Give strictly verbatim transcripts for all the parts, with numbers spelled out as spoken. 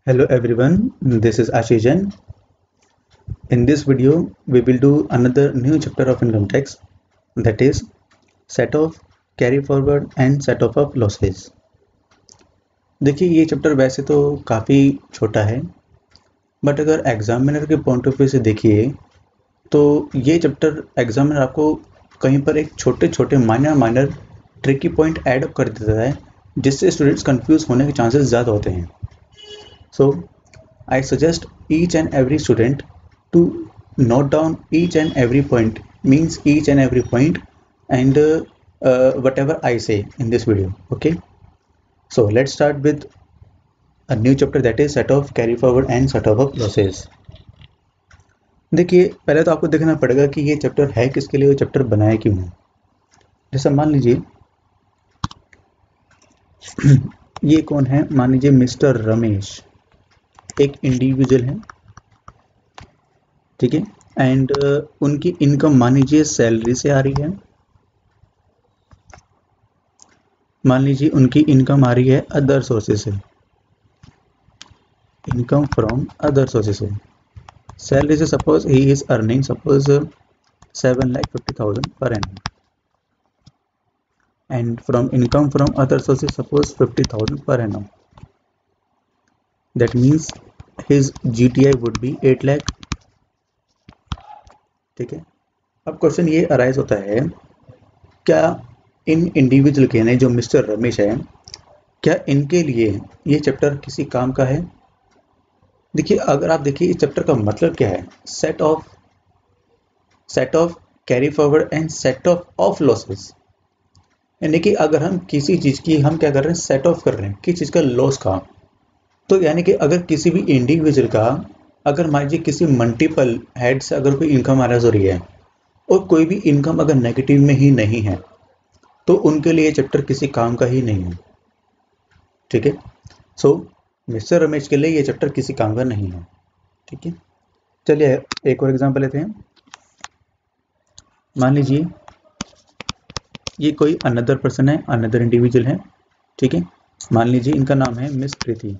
Hello everyone, this is Ashijan. In this video, we will do another new chapter of income tax, that is set off, carry forward and set off of losses. देखिए ये chapter वैसे तो काफ़ी छोटा है, but अगर examiner के point of view से देखिए तो ये चैप्टर एग्जामिनर आपको कहीं पर एक छोटे छोटे minor minor tricky point add up कर देता है, जिससे स्टूडेंट्स कंफ्यूज होने के चांसेस ज़्यादा होते हैं. So I suggest each and every student to note down each and every point, means each and every point and uh, uh, whatever I say in this video. Okay, so let's start with a new chapter, that is set off, carry forward and set off of losses. देखिए पहले तो आपको देखना पड़ेगा कि ये chapter है किसके लिए, चैप्टर बनाया क्यों है. जैसा मान लीजिए ये कौन है, मान लीजिए मिस्टर रमेश एक इंडिविजुअल है, ठीक है, एंड uh, उनकी इनकम मान लीजिए सैलरी से आ रही है. मान लीजिए उनकी इनकम आ रही है अदर सोर्सेस से, इनकम फ्रॉम अदर सोर्सेस से. सैलरी से suppose he is earning suppose seven lakh fifty thousand per annum, and from income from other sources suppose fifty thousand per annum. That means his G T I would be eight lakh. ठीक है, अब question ये arise होता है, क्या इन individual के यानी जो मिस्टर रमेश है, क्या इनके लिए ये चैप्टर किसी काम का है? देखिए अगर आप देखिए इस चैप्टर का मतलब क्या है, set off set off carry forward and set off off losses. यानी कि अगर हम किसी चीज़ की हम क्या कर रहे हैं, सेट ऑफ कर रहे हैं किस चीज़ का, लॉस का. तो यानी कि अगर किसी भी इंडिविजुअल का अगर मान लीजिए किसी मल्टीपल हेड से अगर कोई इनकम आ रही है और कोई भी इनकम अगर नेगेटिव में ही नहीं है तो उनके लिए चैप्टर किसी काम का ही नहीं है. ठीक है, सो मिस्टर रमेश के लिए ये चैप्टर किसी काम का नहीं है. ठीक है, चलिए एक और एग्जांपल लेते हैं. मान लीजिए ये कोई अनदर पर्सन है, अनदर इंडिविजुअल है. ठीक है, मान लीजिए इनका नाम है मिस प्रीति.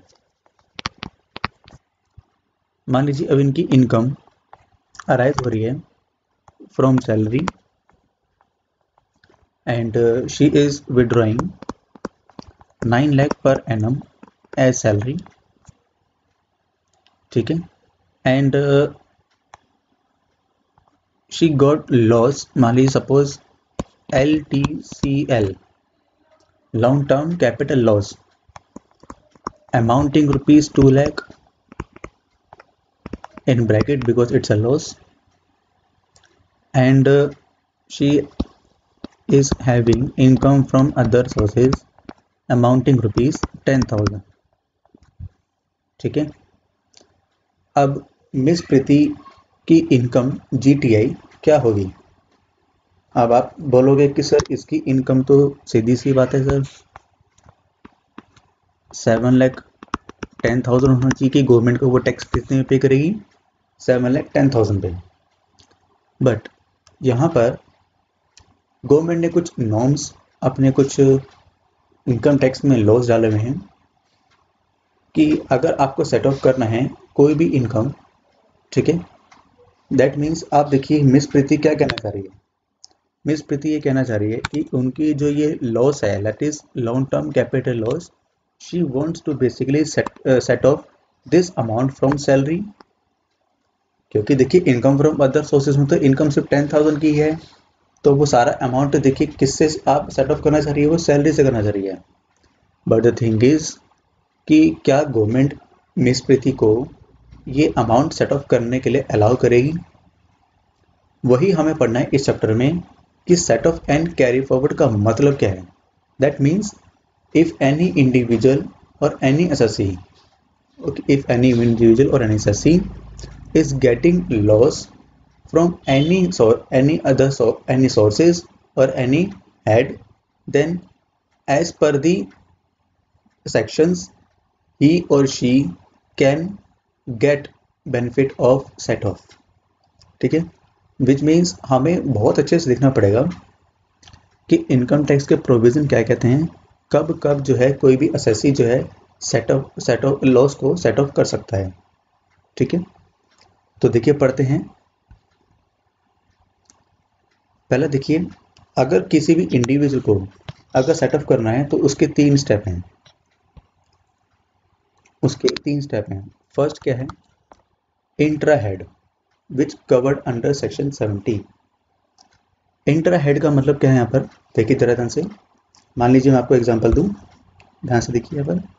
मान लीजिए अब इनकी इनकम अराइज हो रही है from salary and she is withdrawing nine lakh per annum as salary. ठीक है, एंड शी गॉट लॉस, मान लीजिए suppose L T C L, long term capital loss, amounting rupees two lakh in bracket because it's a loss, and uh, she is having income from other sources amounting rupees ten thousand. ठीक है, अब miss प्रीति की income जी T आई क्या होगी? अब आप बोलोगे कि सर इसकी इनकम तो सीधी सी बात है sir, seven lakh ten thousand होना चाहिए कि गवर्नमेंट को वो टैक्स कितने में पे करेगी, seven lakh ten thousand pay. But यहाँ पर गवर्नमेंट ने कुछ नॉर्म्स अपने कुछ इनकम टैक्स में लॉस डाले हुए हैं कि अगर आपको सेट ऑफ करना है कोई भी इनकम, ठीक है, दैट मीन्स आप देखिए मिस प्रीति क्या कहना चाह रही है. मिस प्रीति ये कहना चाह रही है कि उनकी जो ये लॉस है that is long term capital loss, she wants to basically set off this amount from salary. क्योंकि देखिए इनकम फ्रॉम अदर सोर्सेज में तो इनकम सिर्फ टेन थाउजेंड की है, तो वो सारा अमाउंट देखिए किससे आप सेट ऑफ करना चाह रही है, वो सैलरी से करना चाह रही है. बट द थिंग इज कि क्या गवर्नमेंट मिस प्रीति को ये अमाउंट सेट ऑफ करने के लिए अलाउ करेगी? वही हमें पढ़ना है इस चैप्टर में कि set off and carry forward का मतलब क्या है. That means if any individual और any SSC, if any individual और any SSC is getting loss from any so any other so any sources or any head, then as per the sections he or she can get benefit of set off. ठीक है, which means हमें बहुत अच्छे से देखना पड़ेगा कि income tax के प्रोविजन क्या कहते हैं, कब कब जो है कोई भी असेसी जो है set off set off loss को सेट ऑफ कर सकता है। ठीक है, तो देखिए पढ़ते हैं। पहले देखिए, अगर किसी भी इंडिविजुअल को अगर सेट ऑफ करना है तो उसके तीन स्टेप हैं उसके तीन स्टेप हैं। फर्स्ट क्या है? Intra head which covered under section seventy. Intra head का मतलब क्या है यहाँ पर? देखिए जरा ध्यान से, मान लीजिए मैं आपको एग्जांपल दूं, ध्यान से देखिए यहाँ पर।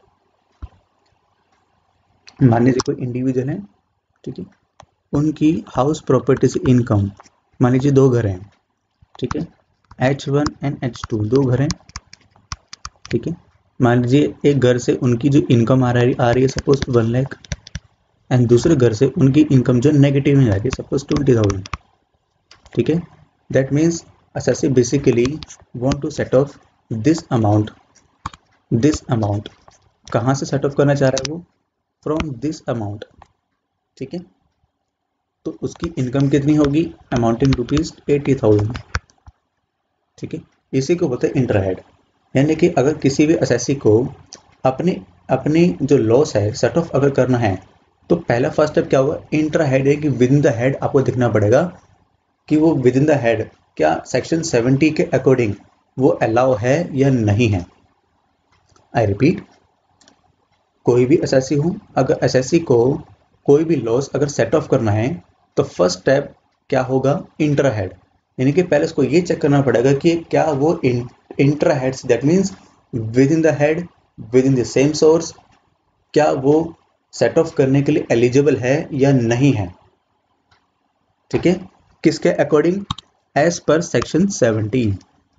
मान लीजिए कोई इंडिविजुअल है, ठीक है, उनकी हाउस प्रॉपर्टी से इनकम, मान लीजिए दो घर हैं, ठीक है, H one and H two, दो घर हैं, ठीक है। मान लीजिए एक घर से उनकी जो इनकम आ रही आ रही है सपोज वन लाख, एंड दूसरे घर से उनकी इनकम जो नेगेटिव में आ रही है सपोज ट्वेंटी थाउजेंड, ठीक है। That means assessor basically want to set off this amount this amount कहाँ से सेट ऑफ करना चाह रहा है वो? फ्रॉम दिस अमाउंट, ठीक है। तो उसकी इनकम कितनी होगी? अमाउंटिंग रुपीज एटी थाउजेंड, ठीक है। इसी को बोलते हैं इंट्रा हेड। यानी कि अगर किसी भी असेसी को अपने अपनी जो लॉस है सेट ऑफ अगर करना है तो पहला फर्स्ट स्टेप क्या होगा? इंट्रा हेड है कि विद इन द हेड आपको देखना पड़ेगा कि वो विद इन द हेड क्या सेक्शन सेवेंटी के अकॉर्डिंग वो अलाउ है या नहीं है। आई रिपीट, कोई भी एसएससी हो, अगर एसएससी को कोई भी लॉस अगर सेट ऑफ करना है तो फर्स्ट स्टेप क्या होगा? Intra head. यानी कि पहले उसको ये चेक करना पड़ेगा कि क्या वो intra head, that means within the head, within the same source, क्या वो सेट ऑफ करने के लिए एलिजिबल है या नहीं है, ठीक है। किसके according? As per section seventeen,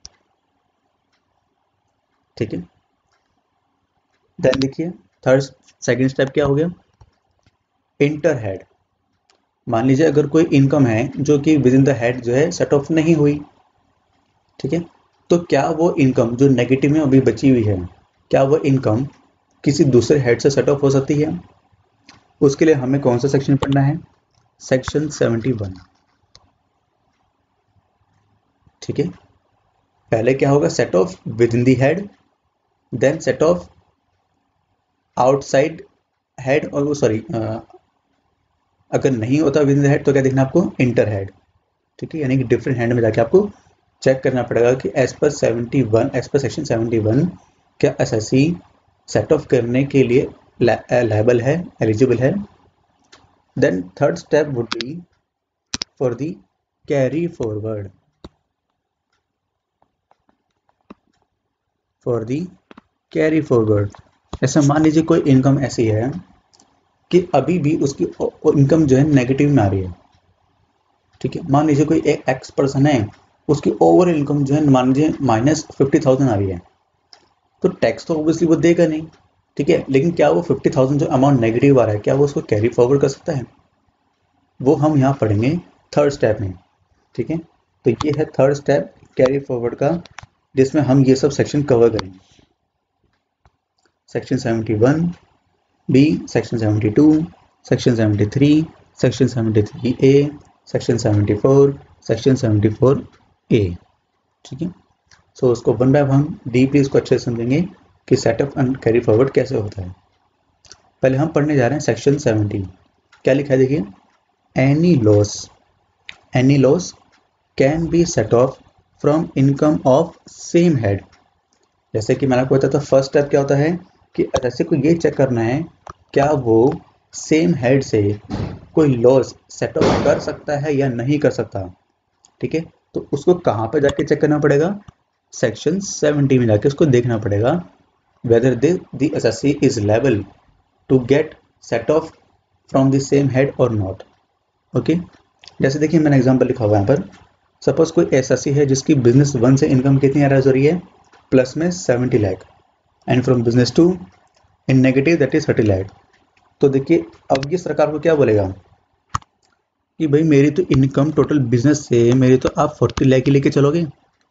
ठीक है। देन देखिए थर्ड सेकंड स्टेप क्या हो गया? Inter head. मान लीजिए अगर कोई इनकम है जो कि विद इन द हेड जो है सेट ऑफ नहीं हुई, ठीक है, तो क्या वो इनकम जो नेगेटिव में अभी बची हुई है, क्या वो इनकम किसी दूसरे हेड से सेट ऑफ हो सकती है? उसके लिए हमें कौन सा सेक्शन पढ़ना है? सेक्शन सेवेंटी वन, ठीक है। पहले क्या होगा? Set off within the head, then set off outside head, और वो सॉरी अगर नहीं होता विद इन द हेड तो क्या देखना आपको? इंटर हेड, ठीक है। यानी कि डिफरेंट हैंड में जाके आपको चेक करना पड़ेगा कि as per seventy one, as per section seventy one क्या एसएससी सेट ऑफ करने के लिए लायबल है, एलिजिबल है। Then third step would be for the carry forward, for the carry forward. ऐसा मान लीजिए कोई इनकम ऐसी है कि अभी भी उसकी इनकम जो है नेगेटिव में आ रही है, ठीक है। मान लीजिए कोई एक एक्स पर्सन है, उसकी ओवर इनकम जो है मान लीजिए माइनस फिफ्टी थाउजेंड आ रही है, तो टैक्स तो ऑब्वियसली वो देगा नहीं, ठीक है। लेकिन क्या वो फिफ्टी थाउजेंड जो अमाउंट नेगेटिव आ रहा है क्या वो उसको कैरी फॉरवर्ड कर सकता है? वो हम यहाँ पढ़ेंगे थर्ड स्टेप में, ठीक है। तो ये है थर्ड स्टेप कैरी फॉरवर्ड का, जिसमें हम ये सब सेक्शन कवर करेंगे। Section seventy one B, section seventy two, section seventy three, section seventy three A, section seventy four, section seventy four A, ठीक है। सो उसको वन बाय वन डीपली इसको अच्छे से समझेंगे कि सेटअप एंड कैरी फॉरवर्ड कैसे होता है। पहले हम पढ़ने जा रहे हैं सेक्शन सेवेंटी। क्या लिखा है देखिए? Any loss any loss can be set off from income of same head. जैसे कि मैंने आपको बताया था फर्स्ट स्टेप क्या होता है कि ऐसे को ये चेक करना है क्या वो सेम हेड से कोई लॉस सेट ऑफ कर सकता है या नहीं कर सकता, ठीक है। तो उसको कहाँ पर जाके चेक करना पड़ेगा? सेक्शन सेवेंटी में जाके उसको देखना पड़ेगा whether the SSC is level to get set off from the same head or not, okay. जैसे देखिए मैंने एग्जांपल लिखा हुआ है यहाँ पर, सपोज कोई एसएससी है जिसकी बिजनेस वन से इनकम कितनी आ रही है? प्लस में seventy lakh, and from business to in negative that is thirty lakh. तो देखिए अब ये सरकार को क्या बोलेगा कि भाई मेरी तो इनकम टोटल बिजनेस से मेरी तो आप फोर्टी लाख ही लेके चलोगे।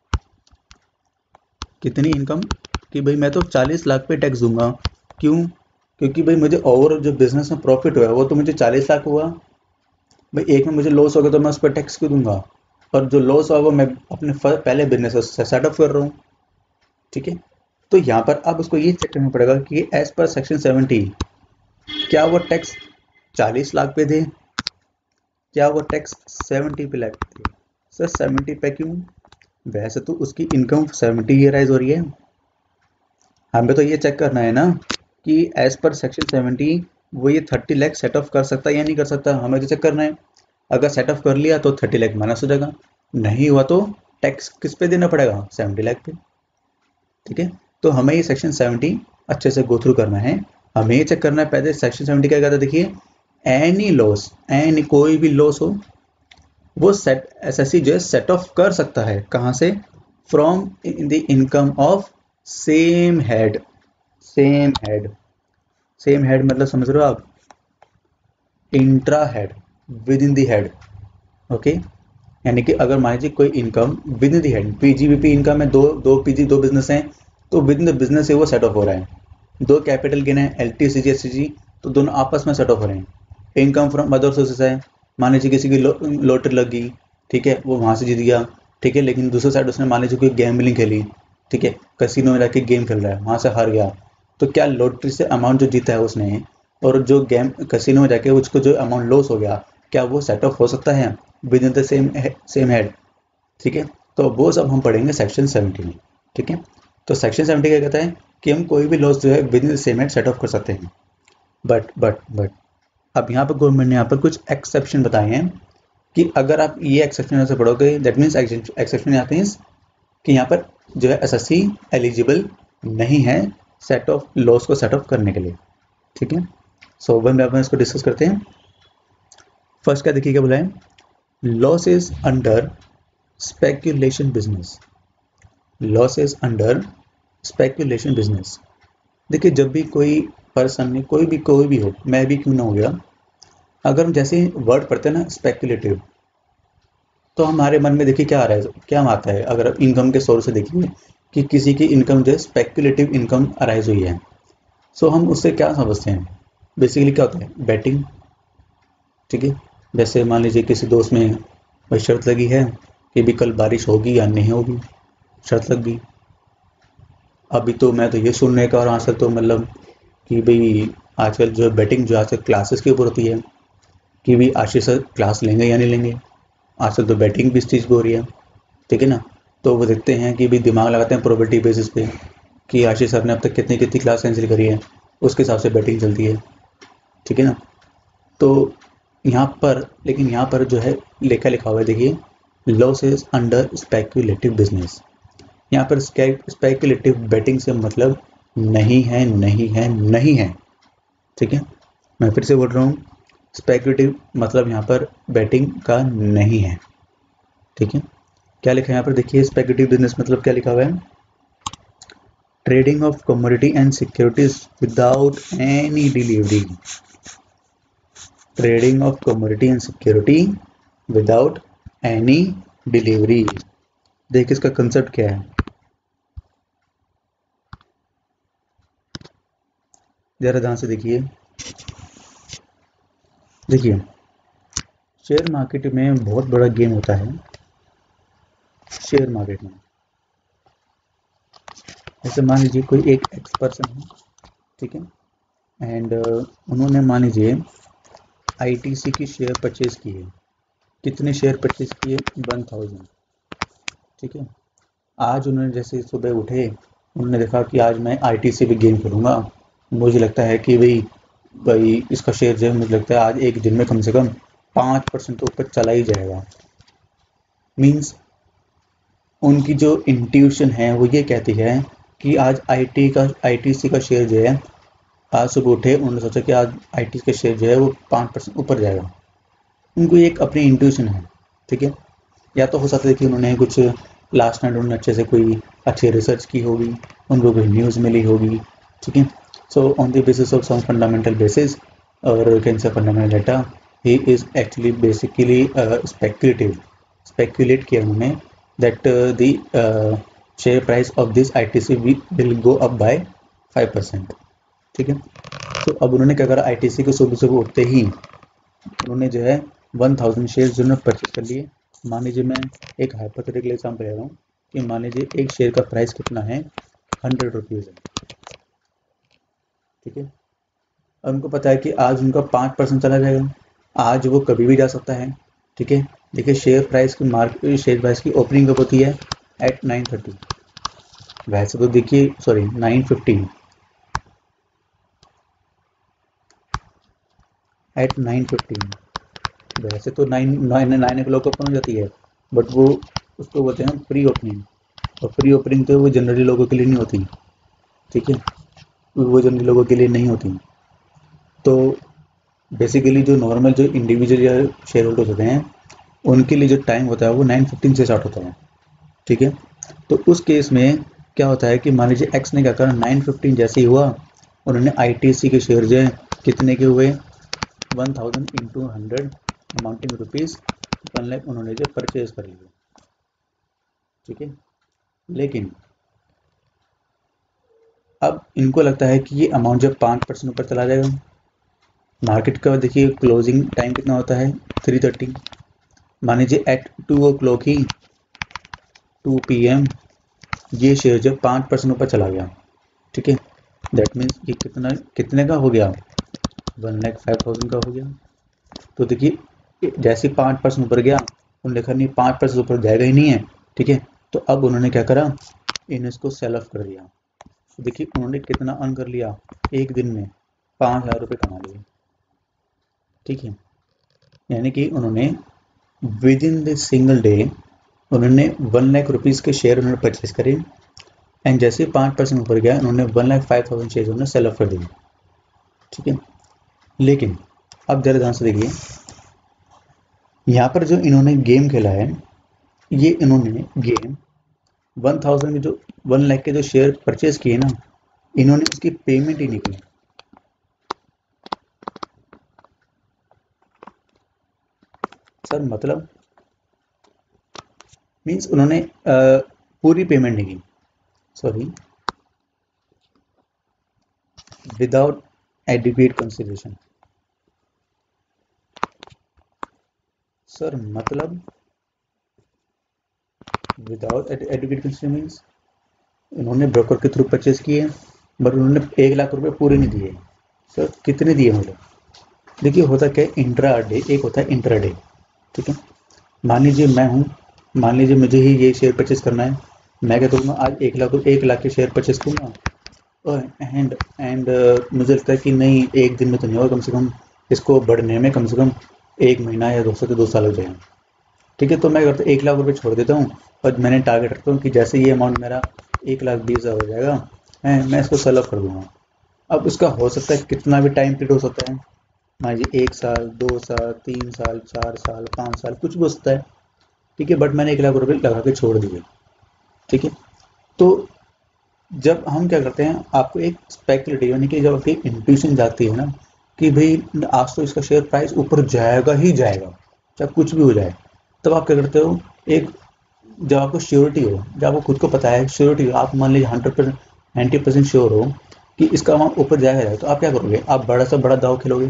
कितनी इनकम? कि भाई मैं तो चालीस लाख पे टैक्स दूंगा। क्यों? क्योंकि भाई मुझे ओवरऑल जो बिजनेस में प्रॉफिट हुआ है वो तो मुझे चालीस लाख हुआ, भाई एक में मुझे लॉस हो गया तो मैं उस पर टैक्स क्यों दूंगा? और जो लॉस हुआ वो मैं अपने पहले बिजनेस से सेटअप कर रहा हूँ, ठीक है। तो यहाँ पर अब उसको ये चेक करना पड़ेगा कि एज पर सेक्शन सेवेंटी क्या वो टैक्स चालीस लाख पे थे, क्या वो टैक्स सेवेंटी पे लाख थे। सर सेवेंटी पे क्यों? वैसे तो उसकी इनकम सेवेंटी ही राइज हो रही है, हमें तो ये चेक करना है ना कि एज पर सेक्शन सेवेंटी वो ये थर्टी लाख सेट ऑफ कर सकता है या नहीं कर सकता, हमें तो चेक करना है। अगर सेट ऑफ कर लिया तो थर्टी लाख माइनस हो जाएगा, नहीं हुआ तो टैक्स किस पे देना पड़ेगा, सेवेंटी लाख पे। ठीक है, तो हमें ये सेक्शन सेवेंटी अच्छे से गो थ्रू करना है। हमें ये चेक करना है पहले सेक्शन सेवेंटी क्या कहता है, देखिए एनी लॉस, एनी कोई भी लॉस हो वो सेट एसएससी जो है सेट ऑफ कर सकता है, कहाँ से, from in the income of same head. Same head, same head मतलब समझ रहे हो आप, intra head, within the head. Okay, यानी कि अगर मान लीजिए कोई income within the head, PGBP income है, दो दो पीजी दो बिजनेस हैं, तो विद इन द बिजनेस से वो सेट ऑफ हो रहा है। दो कैपिटल गेन है, L T C G S C G, तो दोनों आपस में सेट ऑफ हो रहे हैं। इनकम फ्रॉम अदर सोर्सेस है, मान लीजिए किसी की लॉटरी लग गई, ठीक है, वो वहाँ से जीत गया, ठीक है, लेकिन दूसरी साइड उसने मान लीजिए कोई गेमलिंग खेली, ठीक है, कसिनो में जाके गेम खेल रहा है, वहाँ से हार गया, तो क्या लॉटरी से अमाउंट जो जीता है उसने और जो गेम कसिनो में जाके उसको जो अमाउंट लॉस हो गया, क्या वो सेट ऑफ हो सकता है within the same same head. ठीक है, तो वो सब हम पढ़ेंगे सेक्शन सेवेंटी में। ठीक है, तो सेक्शन सेवेंटी क्या कहता है कि हम कोई भी लॉस जो है within the same head set off कर सकते हैं। बट बट बट अब यहाँ पर गवर्नमेंट ने यहाँ पर कुछ एक्सेप्शन बताए हैं कि अगर आप ये एक्सेप्शन से पढ़ोगे, दैट मीन्स एक्सेप्शन आते हैं कि यहाँ पर जो है एसएससी एलिजिबल नहीं है सेट ऑफ लॉस को सेट ऑफ करने के लिए। ठीक है, सो वन बाय वन इसको डिस्कस करते हैं। फर्स्ट क्या देखिए क्या बोला है, losses under speculation business, losses under speculation business. देखिए जब भी कोई पर्सन कोई भी कोई भी हो, मैं भी क्यों ना हो गया, अगर हम जैसे वर्ड पढ़ते हैं ना स्पेक्यूलेटिव, तो हमारे मन में देखिए क्या आ रहा है, क्या आता है, अगर आप इनकम के सोर्स से देखिए कि किसी की इनकम जो है स्पेक्यूलेटिव इनकम अराइज हुई है, सो हम उससे क्या समझते हैं, बेसिकली क्या होता है, बैटिंग। ठीक है, जैसे मान लीजिए किसी दोस्त में भाई शर्त लगी है कि भी कल बारिश होगी या नहीं होगी, शर्त लग गई। अभी तो मैं तो ये सुनने का और आजकल तो मतलब कि भाई आजकल जो बैटिंग जो आजकल क्लासेस के ऊपर होती है कि भी आशीष सर क्लास लेंगे या नहीं लेंगे, आजकल तो बैटिंग भी इस चीज़ को हो रही है। ठीक है ना, तो वो देखते हैं कि भी दिमाग लगाते हैं प्रोबेबिलिटी बेसिस पे कि आशीष सर ने अब तक कितनी कितनी क्लास कैंसिल करी है, उसके हिसाब से बैटिंग चलती है। ठीक है ना, तो यहाँ पर लेकिन यहाँ पर जो है लेखा लिखा हुआ है, देखिए लॉसेस अंडर स्पेक्यूलेटिव बिजनेस, यहाँ पर स्पेक्यूलेटिव बैटिंग से मतलब नहीं है, नहीं है, नहीं है। ठीक है, मैं फिर से बोल रहा हूँ, स्पेक्यूलेटिव मतलब यहाँ पर बैटिंग का नहीं है। ठीक है, क्या लिखा है यहाँ पर देखिए, स्पेक्यूलेटिव बिजनेस मतलब क्या लिखा हुआ है, trading of commodity and securities without any delivery, trading of commodity and security without any delivery. देखिए इसका कंसेप्ट क्या है, जरा ध्यान से देखिए। देखिए शेयर मार्केट में बहुत बड़ा गेम होता है, शेयर मार्केट में जैसे मान लीजिए कोई एक एक्स पर्सन है, ठीक है, एंड uh, उन्होंने मान लीजिए आईटीसी की शेयर परचेज की है, कितने शेयर परचेज किए, वन थाउजेंड। ठीक है, आज उन्होंने जैसे सुबह उठे, उन्होंने देखा कि आज मैं आईटीसी पे गेम खेलूंगा, मुझे लगता है कि भाई भाई इसका शेयर जो है मुझे लगता है आज एक दिन में कम से कम पाँच परसेंट तो ऊपर चला ही जाएगा। मीन्स उनकी जो इंट्यूशन है वो ये कहती है कि आज आईटी का आईटीसी का शेयर जो है, आज सुबह उठे उन्होंने सोचा कि आज आईटी का शेयर जो है वो पाँच परसेंट ऊपर जाएगा, उनको एक अपनी इंट्यूशन है। ठीक है, या तो हो सकता है कि उन्होंने कुछ लास्ट नाइट उन्होंने अच्छे से कोई अच्छी रिसर्च की होगी, उनको कोई न्यूज़ मिली होगी। ठीक है, so on the basis of some fundamental basis or can say fundamental data, he is actually basically speculative, speculate किया उन्होंने that the share price of this ITC will go up by five percent. ठीक है, तो अब उन्होंने क्या करा, ITC को सुबह सुबह उठते ही उन्होंने जो है वन थाउजेंड शेयर जो है परचेज कर लिए। मान लीजिए मैं एक हाइपोथेटिकल एग्जांपल ले रहा हूँ कि मान लीजिए एक शेयर का प्राइस कितना है, हंड्रेड रुपीज़ है, ठीक है। अब उनको पता है कि आज उनका पाँच परसेंट चला जाएगा, आज वो कभी भी जा सकता है, ठीक है। देखिए शेयर प्राइस की मार्केट शेयर प्राइस की ओपनिंग कब होती है, एट नाइन थर्टी। वैसे तो देखिए sorry nine fifteen, at nine fifteen. वैसे तो nine nine nine o'clock open हो जाती है, बट वो उसको बोलते हैं प्री ओपनिंग, और प्री ओपनिंग तो वो जनरली लोगों के लिए नहीं होती, ठीक है, वो जनरली लोगों के लिए नहीं होती। तो बेसिकली जो नॉर्मल जो इंडिविजुअल या शेयर होल्डर्स होते हैं उनके लिए जो टाइम होता है वो नाइन फिफ्टीन से स्टार्ट होता है, ठीक है। तो उस केस में क्या होता है कि मान लीजिए एक्स ने क्या करा, नाइन फिफ्टीन जैसे ही हुआ उन्होंने आईटीसी के शेयर जो है कितने के हुए, one thousand into hundred amounting rupees one lakh उन्होंने जो परचेज कर लिए, ठीक है। लेकिन अब इनको लगता है कि ये अमाउंट जब पाँच परसेंट ऊपर चला जाएगा, मार्केट का देखिए क्लोजिंग टाइम कितना होता है, थ्री थर्टी। मान लीजिए एट टू ओ क्लॉक ही टू पी एम ये शेयर जब पाँच परसेंट ऊपर चला गया, ठीक है, दैट मीन्स ये कितना कितने का हो गया, वन लैख फाइव थाउजेंड का हो गया। तो देखिए जैसे पाँच परसेंट ऊपर गया उन्होंने देखा नहीं पाँच परसेंट ऊपर जाएगा ही नहीं है, ठीक है। तो अब उन्होंने क्या करा, इन इसको सेल ऑफ कर दिया। तो देखिए उन्होंने कितना अर्न कर लिया, एक दिन में पाँच हज़ार रुपये कमा लिए, ठीक है। यानी कि उन्होंने within the single day उन्होंने वन लाख रुपीज़ के शेयर उन्होंने परचेज करे, एंड जैसे पाँच परसेंट ऊपर गया उन्होंने one lakh five thousand share उन्होंने सेल ऑफ कर दिए, ठीक है। लेकिन अब जरा ध्यान से देखिए यहाँ पर जो इन्होंने गेम खेला है, ये इन्होंने गेम वन थाउजेंड के जो वन लाख के जो शेयर परचेज किए ना, इन्होंने उसकी पेमेंट ही नहीं की। सर मतलब मीन्स उन्होंने आ, पूरी पेमेंट नहीं की, sorry without adequate consideration. Sir मतलब विदाउट एडुकेट कंसिडरेशन मीन्स उन्होंने ब्रोकर के थ्रू परचेज किए बट उन्होंने एक लाख रुपए पूरे नहीं दिए। सर कितने दिए मतलब, देखिए होता क्या है, इंट्रा डे एक होता है इंट्रा डे, ठीक है। मान लीजिए मैं हूँ, मान लीजिए मुझे ही ये शेयर परचेज करना है, मैं क्या करूँगा आज एक लाख एक लाख के शेयर परचेज करूँगा, एंड एंड मुझे लगता है कि नहीं एक दिन में तो नहीं होगा, कम से कम इसको बढ़ने में कम से कम एक महीना या दो से दो साल लग जाएगा, ठीक है। तो मैं करता एक लाख रुपए छोड़ देता हूँ और मैंने टारगेट रखता हूँ कि जैसे ये अमाउंट मेरा एक लाख बीस हज़ार हो जाएगा है, मैं इसको सेल ऑफ कर दूंगा। अब उसका हो सकता है कितना भी टाइम पीरियड हो सकता है, मान लीजिए एक साल, दो साल, तीन साल, चार साल, पाँच साल, कुछ भी हो सकता है, ठीक है। बट मैंने एक लाख रुपए लगा के छोड़ दिए, ठीक है। तो जब हम क्या करते हैं, आपको एक स्पेकुलेटिव यानी कि जब आपकी इंट्यूशन जाती है ना कि भाई आज तो इसका शेयर प्राइस ऊपर जाएगा ही जाएगा चाहे कुछ भी हो जाए, तब आप क्या करते हो, एक जब आपको श्योरिटी हो, जब आपको खुद को पता है श्योरिटी हो, आप मान लीजिए hundred percent ninety percent sure हो कि इसका अमाउंट ऊपर जाएगा, तो आप क्या करोगे, आप बड़ा से बड़ा दाव खेलोगे।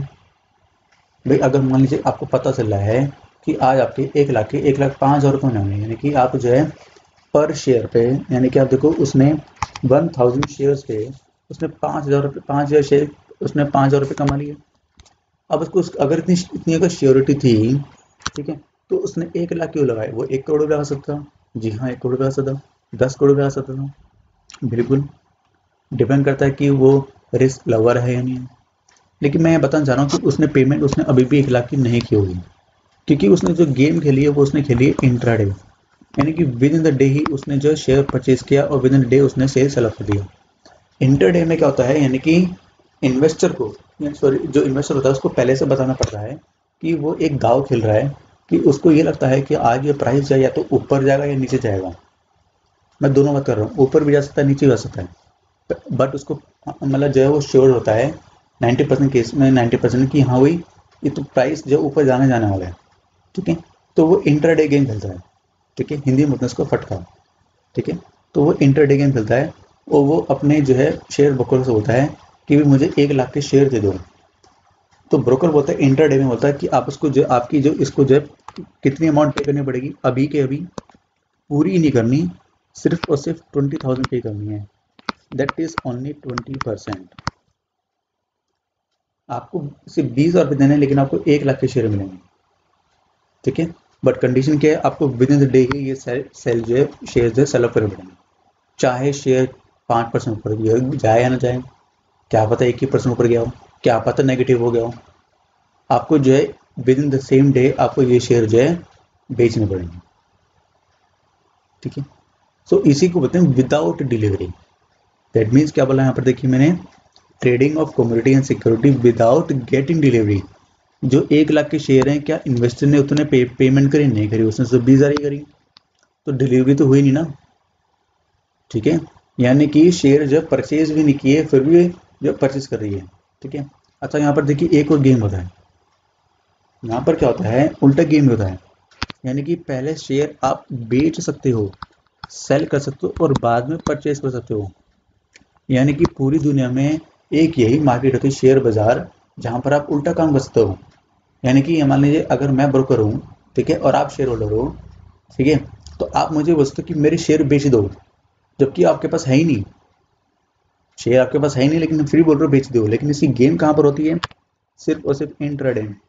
भाई अगर मान लीजिए आपको पता चल रहा है कि आज आपके एक लाख के एक लाख पाँच हज़ार रुपये होने होंगे, यानी कि आप जो है पर शेयर पे, यानी कि आप देखो उसने वन थाउजेंड शेयर्स पे उसने पाँच हज़ार रुपये पाँच हज़ार शेयर उसने पाँच हज़ार रुपये कमा लिए। अब उसको अगर इतनी इतनी अगर श्योरिटी थी, ठीक है, तो उसने एक लाख क्यों लगाए, वो एक करोड़ लगा सकता, जी हाँ एक करोड़ लगा सकता, दस करोड़ लगा सकता था, बिल्कुल डिपेंड करता है कि वो रिस्क लवर है या नहीं। लेकिन मैं बताना चाह रहा हूँ कि उसने पेमेंट उसने अभी भी एक लाख की नहीं की होगी, क्योंकि उसने जो गेम खेली है वो उसने खेली है इंट्राडे, यानी कि विद इन द डे ही उसने जो शेयर परचेज किया और विद इन द डे उसने शेयर सेल ऑफ कर दिया। इंटरडे में क्या होता है, यानी कि इन्वेस्टर को सॉरी जो इन्वेस्टर होता है उसको पहले से बताना पड़ रहा है कि वो एक दाव खेल रहा है, कि उसको ये लगता है कि आज ये प्राइस जाए या तो ऊपर जाएगा या नीचे जाएगा। मैं दोनों बात कर रहा हूँ, ऊपर भी जा सकता है नीचे भी जा सकता है, बट उसको मतलब जो है वो श्योर होता है नाइन्टी परसेंट केस में नाइन्टी परसेंट कि हाँ भाई ये तो प्राइस जो ऊपर जाने जाने वाला है, ठीक है। तो वो इंटरडे गेम खेलता है, ठीक है, हिंदी में उसको फटका, ठीक है। तो वो इंटरडे गेम खेलता है और वो अपने जो है शेयर ब्रोकर से बोलता है कि भी मुझे एक लाख के शेयर दे दो। तो ब्रोकर बोलता है इंटरडे में बोलता है कि आप उसको जो आपकी जो इसको जो कितनी अमाउंट पे करनी पड़ेगी, अभी के अभी पूरी नहीं करनी, सिर्फ और सिर्फ ट्वेंटी थाउजेंड पे करनी है, that is only twenty percent. आपको सिर्फ बीस हजार रुपये देने हैं लेकिन आपको एक लाख के शेयर मिलेंगे, ठीक है। बट कंडीशन क्या है, आपको विद इन द डे ही ये सेल जो है शेयर जो है सेल ऑफ करने पड़ेंगे, चाहे शेयर पाँच परसेंट ऊपर जाए या ना जाए, क्या पता एक ही परसेंट ऊपर गया हो, क्या पता नेगेटिव हो गया हो, आपको जो है within the same day आपको ये शेयर जो है बेचने पड़ेंगे, ठीक है। सो so, इसी को बोलते हैं विदाउट डिलीवरी। दैट मीन्स क्या बोला यहाँ पर, देखिए मैंने, trading of commodity and security without getting delivery. जो एक लाख के शेयर हैं, क्या इन्वेस्टर ने उतने पे, पेमेंट करी? नहीं करी, उसने सिर्फ बीस हजार ही करी, तो डिलीवरी तो हुई नहीं ना, ठीक है। यानी कि शेयर जो परचेज भी नहीं किए फिर भी जो परचेज कर रही है, ठीक है। अच्छा यहाँ पर देखिए एक और गेम होता है, यहाँ पर क्या होता है, उल्टा गेम होता है, यानी कि पहले शेयर आप बेच सकते हो, सेल कर सकते हो और बाद में परचेज कर सकते हो। यानी कि पूरी दुनिया में एक यही मार्केट होती है शेयर बाजार, जहाँ पर आप उल्टा काम कर सकते हो। यानी कि मान लीजिए अगर मैं ब्रोकर हूँ, ठीक है, और आप शेयर होल्डर हो, ठीक है, तो आप मुझे बोलते हो कि मेरे शेयर बेच दो, जबकि आपके पास है ही नहीं, शेयर आपके पास है ही नहीं, लेकिन फिर बोल रहे हो बेच दो। लेकिन इसकी गेम कहाँ पर होती है, सिर्फ और सिर्फ इंट्राडे में।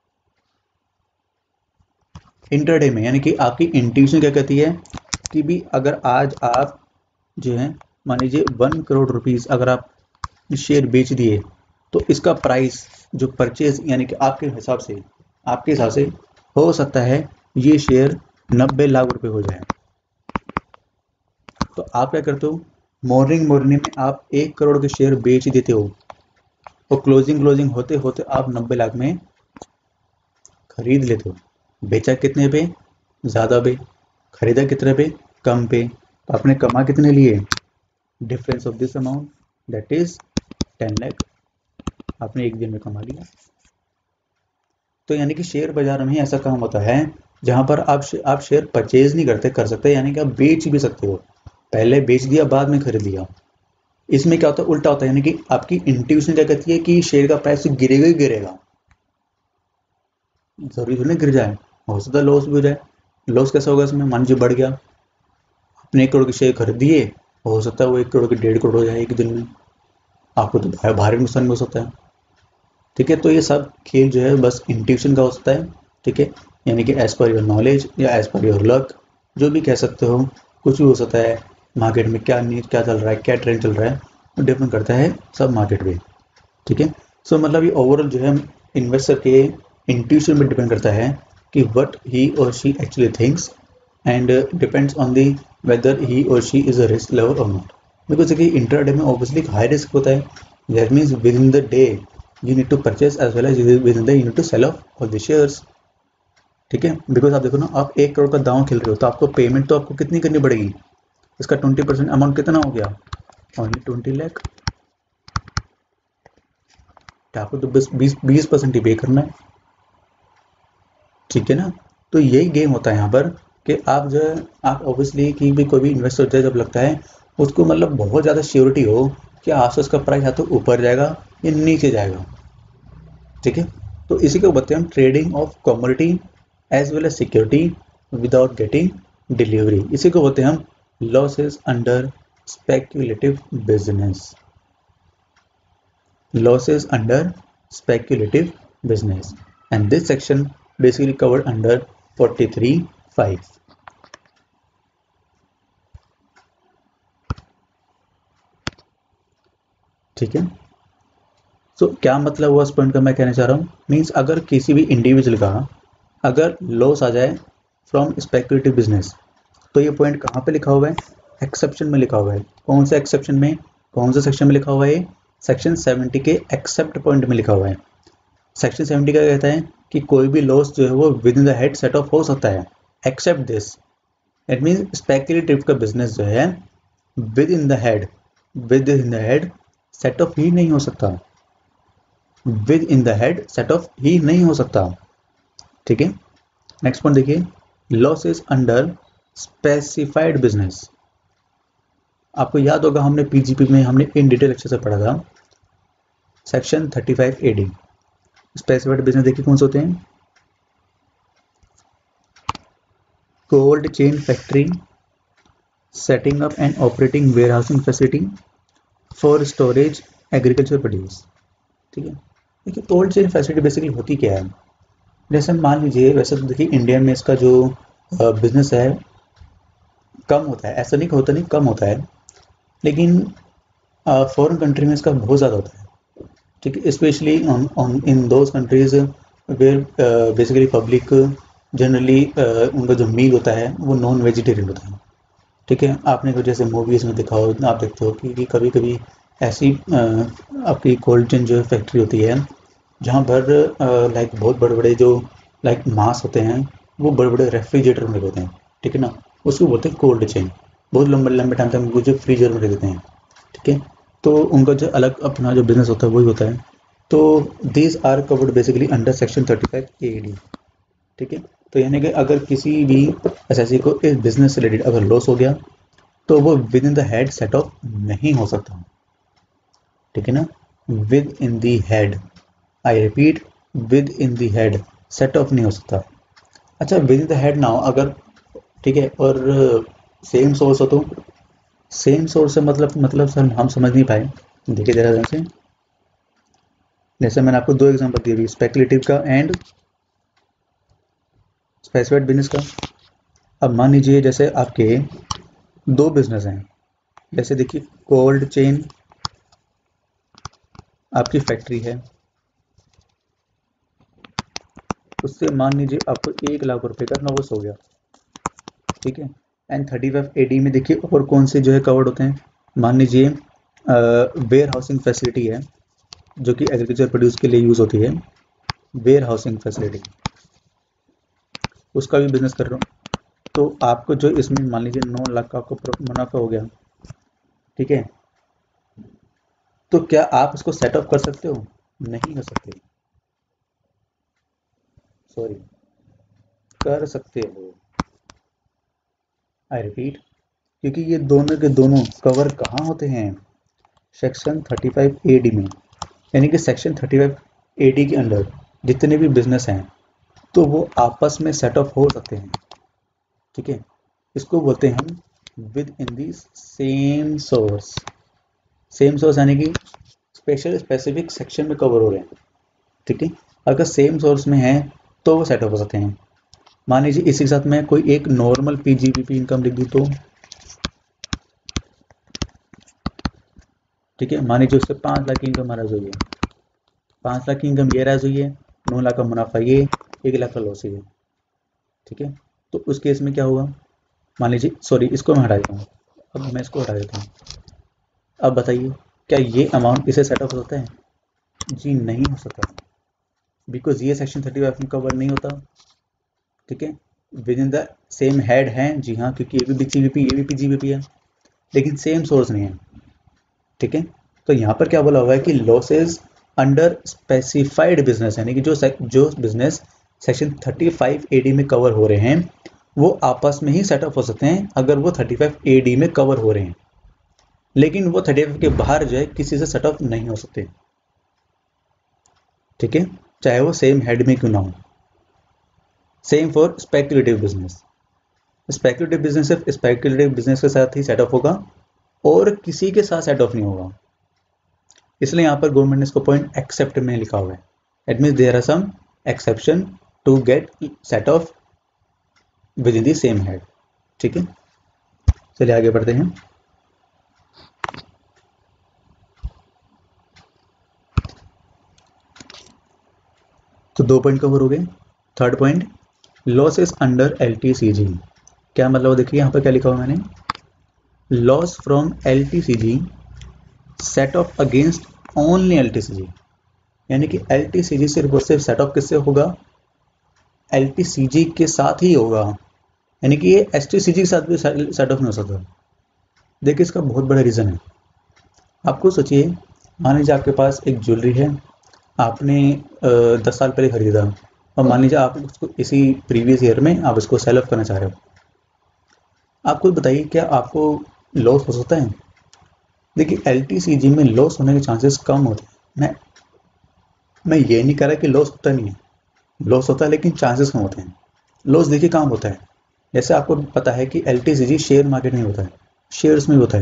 इंट्राडे में यानी कि आपकी इंट्यूशन क्या कहती है कि भी अगर आज आप जो है मान लीजिए वन करोड़ रुपीस अगर आप शेयर बेच दिए, तो इसका प्राइस जो परचेज यानी कि आपके हिसाब से आपके हिसाब से हो सकता है ये शेयर नब्बे लाख रुपए हो जाए। तो आप क्या करते हो, मॉर्निंग मॉर्निंग में आप एक करोड़ के शेयर बेच देते हो और क्लोजिंग क्लोजिंग होते होते आप नब्बे लाख में खरीद लेते हो। बेचा कितने पे, ज़्यादा पे, खरीदा कितने पे, कम पे, तो आपने कमा कितने लिए, difference of this amount, that is ten lakh आपने एक दिन में कमा लिया। तो यानी कि शेयर बाजार में ऐसा काम होता है जहां पर आप आप शेयर परचेज नहीं करते कर सकते, यानी कि आप बेच भी सकते हो, पहले बेच दिया बाद में खरीद लिया। इसमें क्या होता है, उल्टा होता है, यानी कि आपकी इंट्यूशन क्या कहती है कि शेयर का प्राइस गिरेगा ही गिरेगा, जरूरी थोड़ी गिर जाए, हो सकता है लॉस भी हो जाए। लॉस कैसा होगा इसमें, मान लीजिए बढ़ गया, आपने एक करोड़ के शेयर खरीद दिए, हो सकता है वो एक करोड़ के डेढ़ करोड़ हो जाए एक दिन में, आपको तो भारी नुकसान भी हो सकता है, ठीक है। तो ये सब खेल जो है बस इंट्यूशन का हो सकता है, ठीक है, यानी कि एज पर योर नॉलेज या एज पर योर लक, जो भी कह सकते हो, कुछ भी हो सकता है। मार्केट में क्या न्यूज क्या चल रहा है, क्या ट्रेंड चल रहा है, वो डिपेंड करता है सब मार्केट पे, ठीक है। सो so, मतलब ये ओवरऑल जो है इन्वेस्टर के इंट्यूशन में डिपेंड करता है कि what he or she actually thinks and depends on the whether he or she is a risk level or not. Because देखिए इंट्राडे में ऑब्वियसली हाई रिस्क होता है, that means within the day you need to purchase as well as within the you need to sell off all the shares, ठीक है। Because आप देखो ना, आप एक करोड़ का दांव खेल रहे हो तो आपको पेमेंट तो आपको कितनी करनी पड़ेगी, इसका ट्वेंटी परसेंट अमाउंट कितना हो गया, ओनली ट्वेंटी लाख, आपको तो बस बीस बीस परसेंट ही पे करना है, ठीक है ना। तो यही गेम होता है यहाँ पर कि आप जो है आप ऑब्वियसली कि भी कोई भी इन्वेस्टर होता है जब लगता है उसको मतलब बहुत ज़्यादा श्योरिटी हो कि आज से उसका प्राइस या तो ऊपर जाएगा या नीचे जाएगा, ठीक है। तो इसी को बोलते हैं हम trading of commodity as well as security without getting delivery. इसी को बोलते हैं हम losses under speculative business, losses under speculative business, and this section basically covered under forty-three five। ठीक है। सो so, क्या मतलब हुआ इस पॉइंट का मैं कहना चाह रहा हूँ, मीन्स अगर किसी भी इंडिविजुअल का अगर लॉस आ जाए फ्रॉम स्पेक्युलेटिव बिजनेस, तो ये पॉइंट कहाँ पे लिखा हुआ है, एक्सेप्शन में लिखा हुआ है। कौन से एक्सेप्शन में, कौन से सेक्शन में लिखा हुआ है, सेक्शन सेवेंटी के एक्सेप्ट पॉइंट में लिखा हुआ है। सेक्शन सेवेंटी का कहता है कि कोई भी लॉस जो है वो within the head set off हो सकता है, except this, it mean speculative का बिजनेस जो है within the head within the head set off ही नहीं हो सकता, within the head set off ही नहीं हो सकता, ठीक है। नेक्स्ट पॉइंट देखिए, लॉसेस अंडर स्पेसिफाइड बिजनेस। आपको याद होगा हमने पीजीपी में हमने इन डिटेल अच्छे से पढ़ा था, section thirty five A D. Specified business देखिए कौन से होते हैं, cold chain factory, setting up and operating warehousing facility, for storage agriculture produce. ठीक है, देखिए कोल्ड चेन फैसिलिटी बेसिकली होती क्या है। जैसे मान लीजिए, वैसे तो देखिए इंडिया में इसका जो बिजनेस है कम होता है, ऐसा नहीं कि होता नहीं, कम होता है, लेकिन फॉरेन कंट्री में इसका बहुत ज़्यादा होता है। ठीक है, specially on in those countries where basically public generally उनका जो मील होता है वो नॉन वेजिटेरियन होता है। ठीक है, आपने को जैसे मूवीज़ में देखा हो, आप देखते हो कि, कि कभी कभी ऐसी uh, आपकी कोल्ड चेन जो फैक्ट्री होती है जहाँ पर लाइक uh, बहुत बड़े बड़े जो लाइक मास होते हैं वो बड़े बड़े रेफ्रिजरेटर में होते हैं। ठीक है ना, उसको बोलते हैं कोल्ड चेन। बहुत लंबे लंबे टाइम तक उनको जो फ्रीजर में रख देते हैं। ठीक है, तो उनका जो अलग अपना जो बिजनेस होता है वही होता है। तो these are covered basically under section thirty five A D. ठीक है, तो यानी कि अगर किसी भी एसएससी को इस बिजनेस से रिलेटेड अगर लॉस हो गया तो वो within the head set off नहीं हो सकता। ठीक है ना, within the head, I repeat, within the head set off नहीं हो सकता। अच्छा, विद इन द हेड ना हो अगर, ठीक है, और सेम सोर्स हो तो सेम सोर्स से मतलब मतलब सर हम समझ नहीं पाए। देखिए जरा ध्यान से, जैसे मैंने आपको दो एग्जांपल दिए, स्पेकुलेटिव का एंड स्पेसिफाइड बिजनेस का। अब मान लीजिए जैसे आपके दो बिजनेस हैं, जैसे देखिए कोल्ड चेन आपकी फैक्ट्री है, उससे मान लीजिए आपको एक लाख रुपए का लॉस हो गया। ठीक है, and thirty five A D में देखिए और कौन से जो है कवर्ड होते हैं। मान लीजिए वेयर हाउसिंग फैसिलिटी है जो कि एग्रीकल्चर प्रोड्यूस के लिए यूज़ होती है, वेयर हाउसिंग फैसिलिटी, उसका भी बिजनेस कर रहा हूँ। तो आपको जो इसमें मान लीजिए नौ लाख का आपको मुनाफा हो गया। ठीक है, तो क्या आप इसको सेटअप कर सकते हो? नहीं कर सकते, सॉरी, कर सकते हो, आई रिपीट, क्योंकि ये दोनों के दोनों कवर कहाँ होते हैं, section thirty five A D में। यानी कि section thirty five A D के अंडर जितने भी बिजनेस हैं तो वो आपस में सेटअप हो सकते हैं। ठीक है, इसको बोलते हैं हम within the same source. Same source यानी कि स्पेशल स्पेसिफिक सेक्शन में कवर हो रहे हैं। ठीक है, अगर सेम सोर्स में है तो वो सेटअप हो सकते हैं। मान लीजिए इसी के साथ मैं कोई एक नॉर्मल पीजीबीपी इनकम लिख दी तो, ठीक है, मान लीजिए उससे पाँच लाख की इनकम राइज हुई है, पाँच लाख की इनकम ये राइज हुई है, नौ लाख का मुनाफा ये, एक लाख का लॉस ये। ठीक है, तो उस केस में क्या होगा, मान लीजिए, सॉरी इसको मैं हटा देता हूँ, अब मैं इसको हटा देता हूँ। अब बताइए क्या ये अमाउंट इसे सेटअप हो सकता है? जी नहीं हो सकता, बिकॉज ये सेक्शन थर्टी फाइव में कवर नहीं होता। ठीक है, within the same head है, जी हाँ, क्योंकि ये भी बीसीबीपी ये भी पीजीबीपी है, लेकिन सेम सोर्स नहीं है। ठीक है, तो यहाँ पर क्या बोला हुआ है कि लॉसेज अंडर स्पेसिफाइड बिजनेस, यानी कि जो जो business section thirty five A D में कवर हो रहे हैं वो आपस में ही सेटअप हो सकते हैं अगर वो थर्टी फाइव ए डी में कवर हो रहे हैं, लेकिन वो थर्टी फाइव के बाहर जो है किसी से सेटअप नहीं हो सकते। ठीक है, चाहे वो सेम हेड में क्यों ना हो। Same for speculative business, speculative business सिर्फ स्पेक्युलेटिव बिजनेस के साथ ही सेटअप होगा और किसी के साथ सेटअप नहीं होगा। इसलिए यहाँ पर गवर्नमेंट ने इसको पॉइंट एक्सेप्ट में लिखा हुआ है। It means there are some exception to get set off within the same head. ठीक है, चलिए आगे बढ़ते हैं। तो दो पॉइंट कवर हो गए। Third point, losses under L T C G. क्या मतलब, देखिए यहाँ पर क्या लिखा हुआ मैंने, loss from L T C G set off against only L T C G, यानी कि एल टी सी जी सिर्फ और सिर्फ सेट ऑफ किससे होगा, एल टी सी जी के साथ ही होगा, यानी कि ये एस टी सी जी के साथ भी सेट ऑफ नहीं हो सकता। देखिए इसका बहुत बड़ा रीज़न है। आपको सोचिए, मान लीजिए आपके पास एक ज्वेलरी है, आपने दस साल पहले खरीदा और मान लीजिए आप उसको इसी प्रीवियस ईयर में आप इसको सेल ऑफ करना चाह रहे हो। आप खुद बताइए क्या आपको लॉस हो सकता है? देखिए एल टी सी जी में लॉस होने के चांसेस कम होते हैं। मैं मैं ये नहीं कह रहा कि लॉस होता नहीं है, लॉस होता है लेकिन चांसेस कम होते हैं। लॉस देखिए कहाँ होता है, जैसे आपको पता है कि L T C G share market में होता है, शेयर्स में होता है,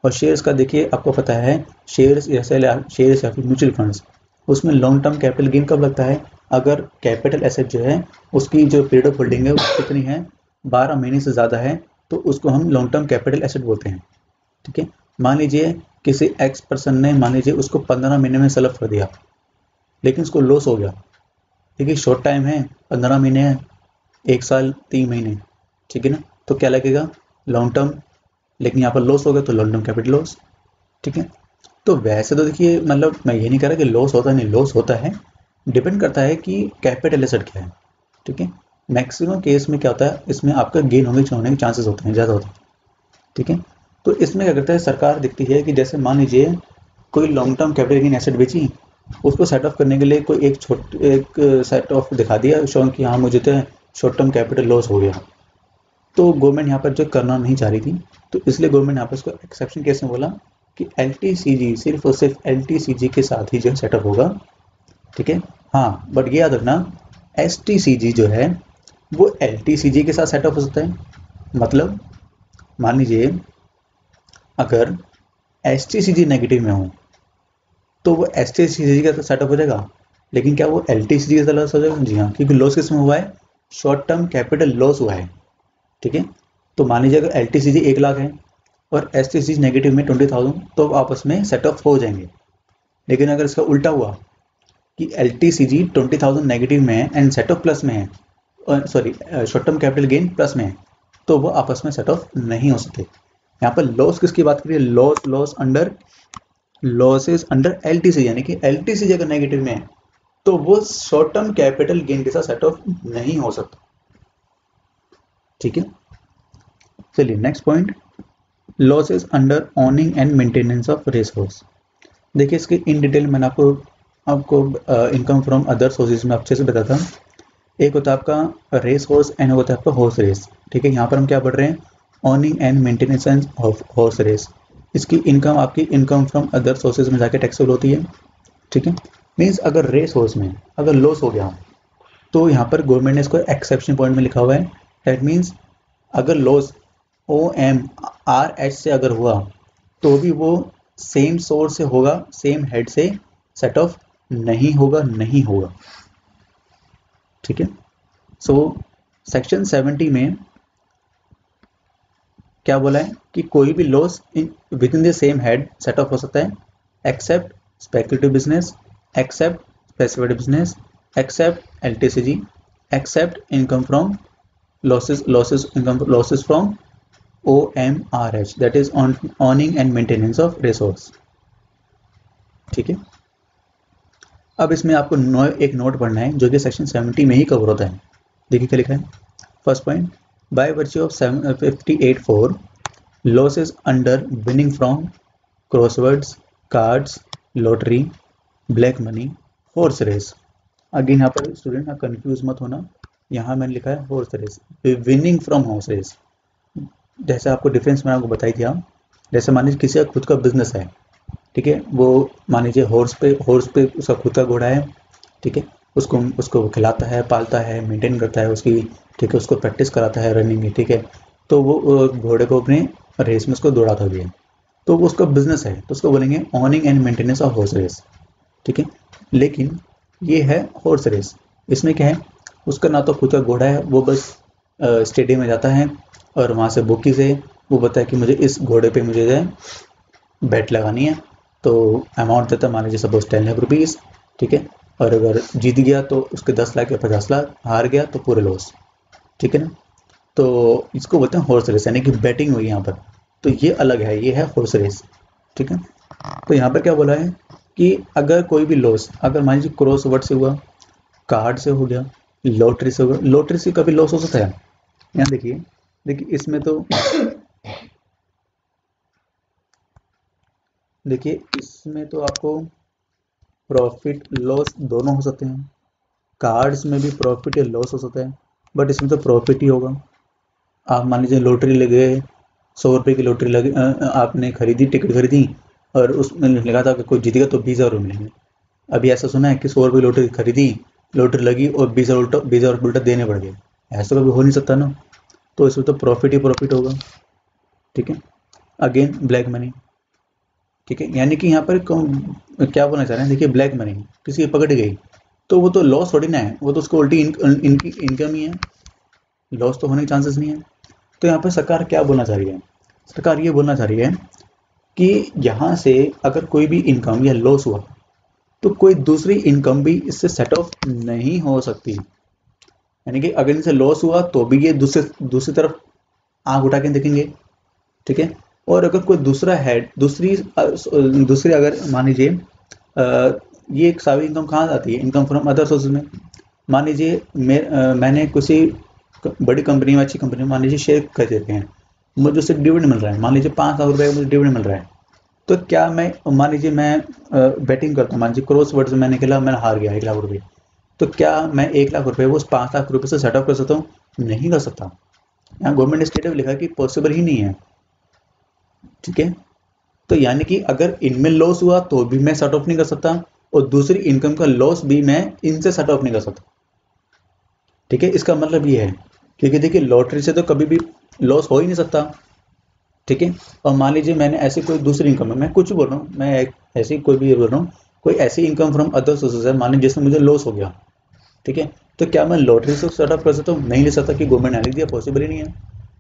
और शेयर्स का देखिए आपको पता है, शेयर्स जैसे शेयर्स या फिर म्यूचुअल फंड्स, उसमें लॉन्ग टर्म कैपिटल गेन कब लगता है? अगर कैपिटल एसेट जो है उसकी जो पीरियड ऑफ होल्डिंग है वो कितनी है, बारह महीने से ज़्यादा है, तो उसको हम लॉन्ग टर्म कैपिटल एसेट बोलते हैं। ठीक है, मान लीजिए किसी एक्स पर्सन ने मान लीजिए उसको पंद्रह महीने में सेल ऑफ कर दिया, लेकिन उसको लॉस हो गया। देखिए शॉर्ट टाइम है, पंद्रह महीने है, एक साल तीन महीने, ठीक है ना, तो क्या लगेगा? Long term. लेकिन यहाँ पर लॉस हो गया तो लॉन्ग टर्म कैपिटल लॉस। ठीक है, तो वैसे तो देखिए मतलब मैं ये नहीं कह रहा कि लॉस होता नहीं, लॉस होता है, डिपेंड करता है कि कैपिटल एसेट क्या है। ठीक है, मैक्सिमम केस में क्या होता है, इसमें आपका गेन होने होने के चांसेस होते हैं, ज़्यादा होते हैं। ठीक है, तो इसमें क्या करता है, सरकार देखती है कि जैसे मान लीजिए कोई long term capital gain asset बेची, उसको सेट ऑफ करने के लिए कोई एक छोट एक सेट ऑफ दिखा दिया शो कि हाँ मुझे तो शॉर्ट टर्म कैपिटल लॉस हो गया, तो गवर्नमेंट यहाँ पर जो करना नहीं चाह रही थी, तो इसलिए गवर्नमेंट यहाँ पर इसको एक्सेप्शन केस में बोला कि एल टी सी जी सिर्फ और सिर्फ एल टी सी जी के साथ ही जो है सेटअप होगा। ठीक है, हाँ बट ये याद रखना, एस टी सी जी जो है वो एल टी सी जी के साथ सेटअप हो सकता है। मतलब मान लीजिए अगर S T C G negative में हो तो वो एस टी सी जी का सेटअप हो जाएगा, लेकिन क्या वो एल टी सी जी का लॉस हो जाएगा? जी हाँ, क्योंकि लॉस किस में हुआ है? शॉर्ट टर्म कैपिटल लॉस हुआ है। ठीक है, तो मान लीजिए अगर एल टी सी जी एक लाख है और S T C G negative में ट्वेंटी थाउजेंड, तो आपस में सेटअप हो जाएंगे। लेकिन अगर इसका उल्टा हुआ कि L T C G twenty thousand negative में है एंड सेटअप प्लस में है, sorry short term capital gain plus में है, तो वो आपस में सेट ऑफ नहीं हो सकते। यहाँ पर लॉस किसकी बात करिए? Loss loss under losses under L T C G, यानी कि एल टी सी जी अगर नेगेटिव में है तो वो शॉर्ट टर्म कैपिटल गेन के साथ सेट ऑफ नहीं हो सकता। ठीक है, चलिए next point, losses under owning and maintenance of race horse. देखिए इसके इन डिटेल मैंने आपको आपको इनकम फ्रॉम अदर सोर्सेज में अच्छे से बताता हूँ। एक होता है आपका रेस हॉर्स एंड होता है आपका हॉर्स रेस। ठीक है, यहाँ पर हम क्या पढ़ रहे हैं? Owning and maintenance of horse race. इसकी इनकम आपकी इनकम फ्रॉम अदर सोर्सेज में जाके टैक्सेबल होती है। ठीक है, मीन्स अगर रेस हॉर्स में अगर लॉस हो गया तो यहाँ पर गवर्नमेंट ने इसको एक्सेप्शन पॉइंट में लिखा हुआ है। दैट मीन्स अगर loss O M R H से अगर हुआ तो भी वो सेम सोर्स से होगा, सेम हेड से सेट ऑफ नहीं होगा, नहीं होगा। ठीक है, सो सेक्शन सेवेंटी में क्या बोला है कि कोई भी loss within the same head set off हो सकता है, except speculative business, except specified business, except L T C G, except income from losses losses income losses from O M R H, that is on owning and maintenance of resource। ठीक है, अब इसमें आपको no, एक note पढ़ना है जो कि सेक्शन सेवेंटी में ही कवर होता है। देखिए क्या लिखा है, first point, by virtue of fifty eight four losses under winning from crosswords, cards, lottery, black money, horse race. Again यहाँ पर स्टूडेंट आप कंफ्यूज मत होना, यहाँ मैंने लिखा है horse race, winning from horse race. जैसे आपको डिफरेंस मैंने आपको बताई दिया, जैसे मान लीजिए किसी का खुद का बिजनेस है, ठीक है, वो मान लीजिए हॉर्स पे हॉर्स पे उसका खुद का घोड़ा है। ठीक है, उसको उसको खिलाता है, पालता है, मेंटेन करता है उसकी। ठीक है, उसको प्रैक्टिस कराता है रनिंग की। ठीक है, तो वो घोड़े को अपने रेस में उसको दौड़ाता भी है, तो वो उसका बिजनेस है, तो उसको बोलेंगे owning and maintenance of horse race. ठीक है, लेकिन ये है हॉर्स रेस, इसमें क्या है, उसका ना तो खुद का घोड़ा है, वो बस स्टेडियम में जाता है और वहाँ से बुकी से वो बताया कि मुझे इस घोड़े पे मुझे जो है बेट लगानी है, तो अमाउंट देता है, मान लीजिए सपोज टेन लाख रुपीज़। ठीक है, और अगर जीत गया तो उसके दस लाख या पचास लाख, हार गया तो पूरे लॉस। ठीक है ना, तो इसको बोलते हैं हॉर्स रेस, यानी कि बैटिंग हुई यहाँ पर, तो ये अलग है, ये है हॉर्स रेस। ठीक है, तो यहाँ पर क्या बोला है कि अगर कोई भी लॉस, अगर मान लीजिए क्रॉस वर्ड से हुआ, कार्ड से हो गया, लॉटरी से हो गया, लॉटरी से कभी लॉस हो सकता है? यहाँ देखिए, देखिए इसमें तो देखिए इसमें तो आपको प्रॉफिट लॉस दोनों हो सकते हैं, कार्ड्स में भी प्रॉफिट या लॉस हो सकता है, बट इसमें तो प्रॉफिट ही होगा। आप मान लीजिए लॉटरी लगे, सौ रुपये की लॉटरी लगी, आपने खरीदी, टिकट खरीदी और उसमें लिखा था कि कोई जीतेगा तो बीस हज़ार मिलेंगे। अभी ऐसा सुना है कि सौ रुपये लॉटरी खरीदी, लॉटरी लगी और बीस हज़ार उल्टा बीस हज़ार उल्टा देने पड़ गए, ऐसा कभी हो नहीं सकता ना, तो इसमें तो प्रॉफिट ही प्रॉफिट होगा। ठीक है, अगेन ब्लैक मनी, ठीक है, यानी कि यहाँ पर कौन- क्या बोलना चाह रहे हैं, देखिए ब्लैक मनी किसी की पकड़ गई तो वो तो लॉस थोड़ी ना है, वो तो उसको उल्टी इन, इनकी इनकम ही है, लॉस तो होने के चांसेस नहीं है। तो यहाँ पर सरकार क्या बोलना चाह रही है, सरकार ये बोलना चाह रही है कि यहाँ से अगर कोई भी इनकम या लॉस हुआ तो कोई दूसरी इनकम भी इससे सेट ऑफ नहीं हो सकती, यानी कि अगर इनसे लॉस हुआ तो भी ये दूसरे दूसरी तरफ आंख उठा के देखेंगे, ठीक है। और अगर कोई दूसरा हेड दूसरी अ, दूसरी अगर मान लीजिए अ, ये एक सारी इनकम कहाँ आती है, इनकम फ्रॉम अदर सोर्सेज में। मान लीजिए मैं अ, मैंने किसी क- बड़ी कंपनी में, अच्छी कंपनी में मान लीजिए शेयर खरीदते हैं, मुझे उससे डिविडेंड मिल रहा है, मान लीजिए पाँच लाख रुपए का मुझे डिविडेंड मिल रहा है। तो क्या मैं, मान लीजिए मैं बैटिंग करता हूँ, मान लीजिए क्रॉस वर्ड से मैंने खेला, मैं हार गया एक लाख रुपए, तो क्या मैं एक लाख रुपए वो उस पाँच लाख रुपए से सेटअप कर सकता हूँ? नहीं कर सकता। यहाँ गवर्नमेंट ने स्टेट में लिखा है कि पॉसिबल ही नहीं है, ठीक है। तो यानी कि अगर इनमें लॉस हुआ तो भी मैं सेट ऑफ नहीं कर सकता, और दूसरी इनकम का लॉस भी मैं इनसे सेट ऑफ नहीं कर सकता, ठीक है। इसका मतलब ये है, क्योंकि देखिए लॉटरी से तो कभी भी लॉस हो ही नहीं सकता, ठीक है। और मान लीजिए मैंने ऐसी कोई दूसरी इनकम है, मैं कुछ बोल रहा हूँ, मैं एक ऐसी कोई भी बोल रहा हूँ, कोई ऐसी इनकम फ्रॉम अदर सोर्सेज है, मान लीजिए जिसमें मुझे लॉस हो गया, ठीक है। तो क्या मैं लॉटरी से सेट ऑफ कर सकता हूँ? नहीं ले सकता, कि गवर्नमेंट ने लिख दिया पॉसिबल ही नहीं है,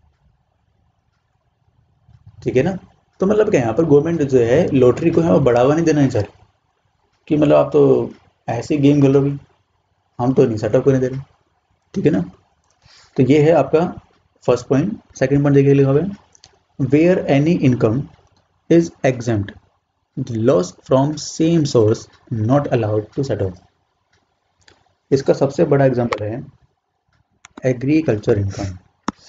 ठीक है ना। तो मतलब क्या, यहाँ पर गवर्नमेंट जो है लॉटरी को है वो बढ़ावा नहीं देना चाह रही, कि मतलब आप तो ऐसे गेम खेलो भी, हम तो नहीं सेटअप करने दे रहे, ठीक है ना। तो ये है आपका फर्स्ट पॉइंट। सेकंड पॉइंट देखिए लिखा हुआ है, where any income is exempt, the loss from same source not allowed to set off. इसका सबसे बड़ा एग्जांपल है agriculture income.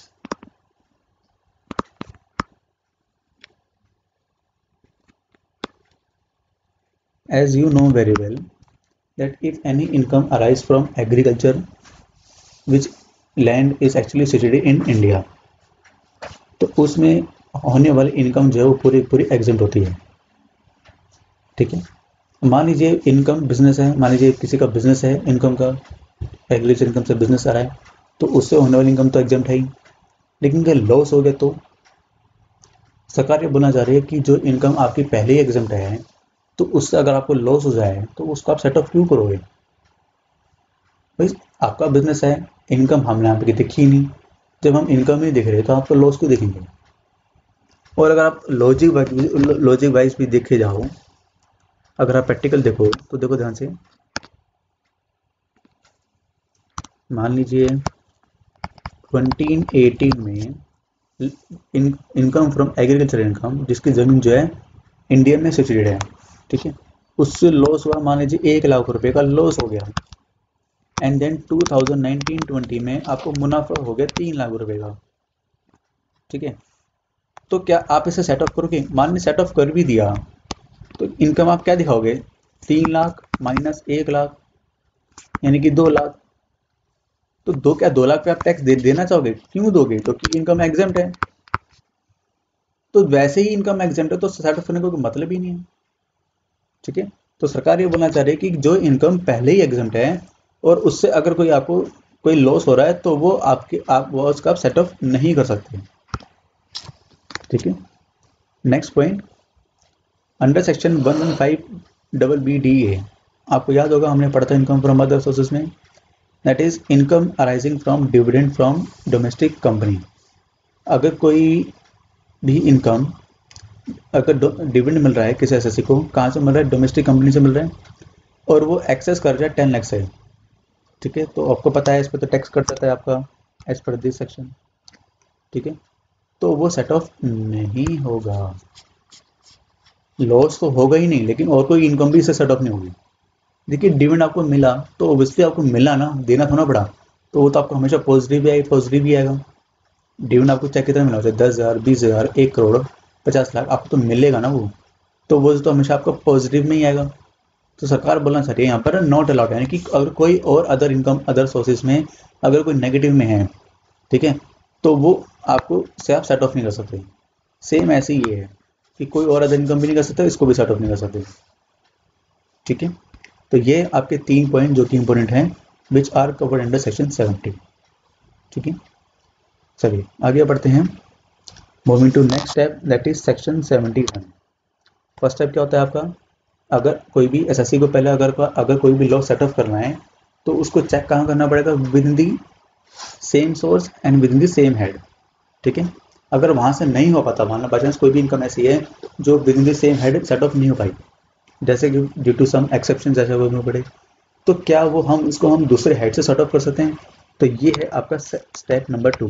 As you know very well that if any income arise from agriculture, which land is actually situated in India, तो उसमें होने वाली income जो है वो पूरी पूरी एग्जेम्प्ट होती है, ठीक है। मान लीजिए इनकम बिजनेस है, मान लीजिए किसी का बिजनेस है, इनकम का एग्रीकल्चर इनकम से बिजनेस आ रहा है, तो उससे होने वाली इनकम तो एग्जेम्प्ट है ही, लेकिन अगर लॉस हो गया तो सरकार ये बोलना चाह रही है कि जो इनकम आपकी पहले ही एग्जेम्प्ट है, तो उससे अगर आपको लॉस हो जाए तो उसको आप सेट ऑफ क्यों करोगे? भाई आपका बिजनेस है, इनकम हमने यहाँ पे दिखी ही नहीं, जब हम इनकम नहीं दिख रहे तो आप तो लॉस क्यों देखेंगे? और अगर आप लॉजिक लॉजिक वाइज भी देखे जाओ, अगर आप प्रैक्टिकल देखो तो देखो ध्यान से, मान लीजिए ट्वेंटी एटीन में इन इनकम फ्रॉम एग्रीकल्चर इनकम, जिसकी ज़मीन जो है इंडियन में सिचुएटेड है, ठीक है, उससे लॉस हुआ, मान लीजिए एक लाख रुपए का लॉस हो गया, and then two thousand nineteen twenty में आपको मुनाफा हो गया तीन लाख रुपए का, ठीक है। तो क्या आप इसे सेट ऑफ करोगे? मान ली सेट ऑफ कर भी दिया, तो इनकम आप क्या दिखाओगे? तीन लाख माइनस एक लाख, यानी कि दो लाख। तो दो क्या दो लाख पे आप टैक्स दे देना चाहोगे? क्यों दोगे? तो कि इनकम एग्जेम्प्ट है, तो वैसे ही इनकम एग्जेम्प्ट है तो सेट ऑफ करने का कोई मतलब ही नहीं है, ठीक है। तो सरकार ये बोलना चाह रही है कि जो इनकम पहले ही एग्जेम्प्ट है और उससे अगर कोई आपको कोई लॉस हो रहा है तो वो आपके आप वो उसका आप सेट ऑफ नहीं कर सकते, ठीक है। Next point, under section one one five double B D A, आपको याद होगा हमने पढ़ा था इनकम फ्रॉम अदर सोर्सेज में, that is income arising from dividend from domestic company. अगर कोई भी इनकम, अगर डिविडेंड मिल रहा है किसी एसएससी को, कहाँ से मिल रहा है? डोमेस्टिक कंपनी से मिल रहा है, और वो एक्सेस कर रहा है टेन लाख से, ठीक है, तो आपको पता है इस पर तो टैक्स कट जाता है आपका एज पर दिस सेक्शन, ठीक है। तो वो सेट ऑफ नहीं होगा, लॉस तो होगा ही नहीं, लेकिन और कोई इनकम भी इससे सेट ऑफ नहीं होगी। देखिए डिविडेंड आपको मिला तो ऑब्वियसली आपको मिला ना, देना थोड़ा पड़ा, तो वो तो आपको हमेशा पॉजिटिव भी आएगा, पॉजिटिव भी आएगा। डिविडेंड आपको चाहे कितना मिला, चाहे दस हज़ार बीस हज़ार एक करोड़ पचास लाख, आपको तो मिलेगा ना वो, तो वो तो हमेशा आपका पॉजिटिव में ही आएगा। तो सरकार बोलना चाह रही है यहाँ पर नॉट अलाउड, यानी कि अगर कोई और अदर इनकम अदर सोर्सेज में अगर कोई नेगेटिव में है, ठीक है, तो वो आपको से आप सेट ऑफ नहीं कर सकते। सेम ऐसे ही ये है कि कोई और अदर इनकम भी नहीं कर सकता, इसको भी सेट ऑफ नहीं कर सकते, ठीक है। तो ये आपके तीन पॉइंट जो कि इंपॉर्टेंट हैं, which are covered under section seventy, ठीक है। चलिए आगे बढ़ते हैं, moving to next step that is section seventy one. First type क्या होता है आपका, अगर कोई भी एसएससी को पहले अगर अगर कोई भी लॉस सेटअप करना है तो उसको चेक कहाँ करना पड़ेगा, within the same source and within the same head, ठीक है। अगर वहाँ से नहीं हो पाता, मान लो बाई चांस कोई भी इनकम ऐसी है जो within the same head setup नहीं हो पाई, जैसे कि ड्यू टू सम एक्सेप्शन जैसे बोलना पड़े, तो क्या वो हम इसको हम दूसरे हेड से सेटअप कर सकते हैं। तो ये है आपका स्टेप नंबर टू,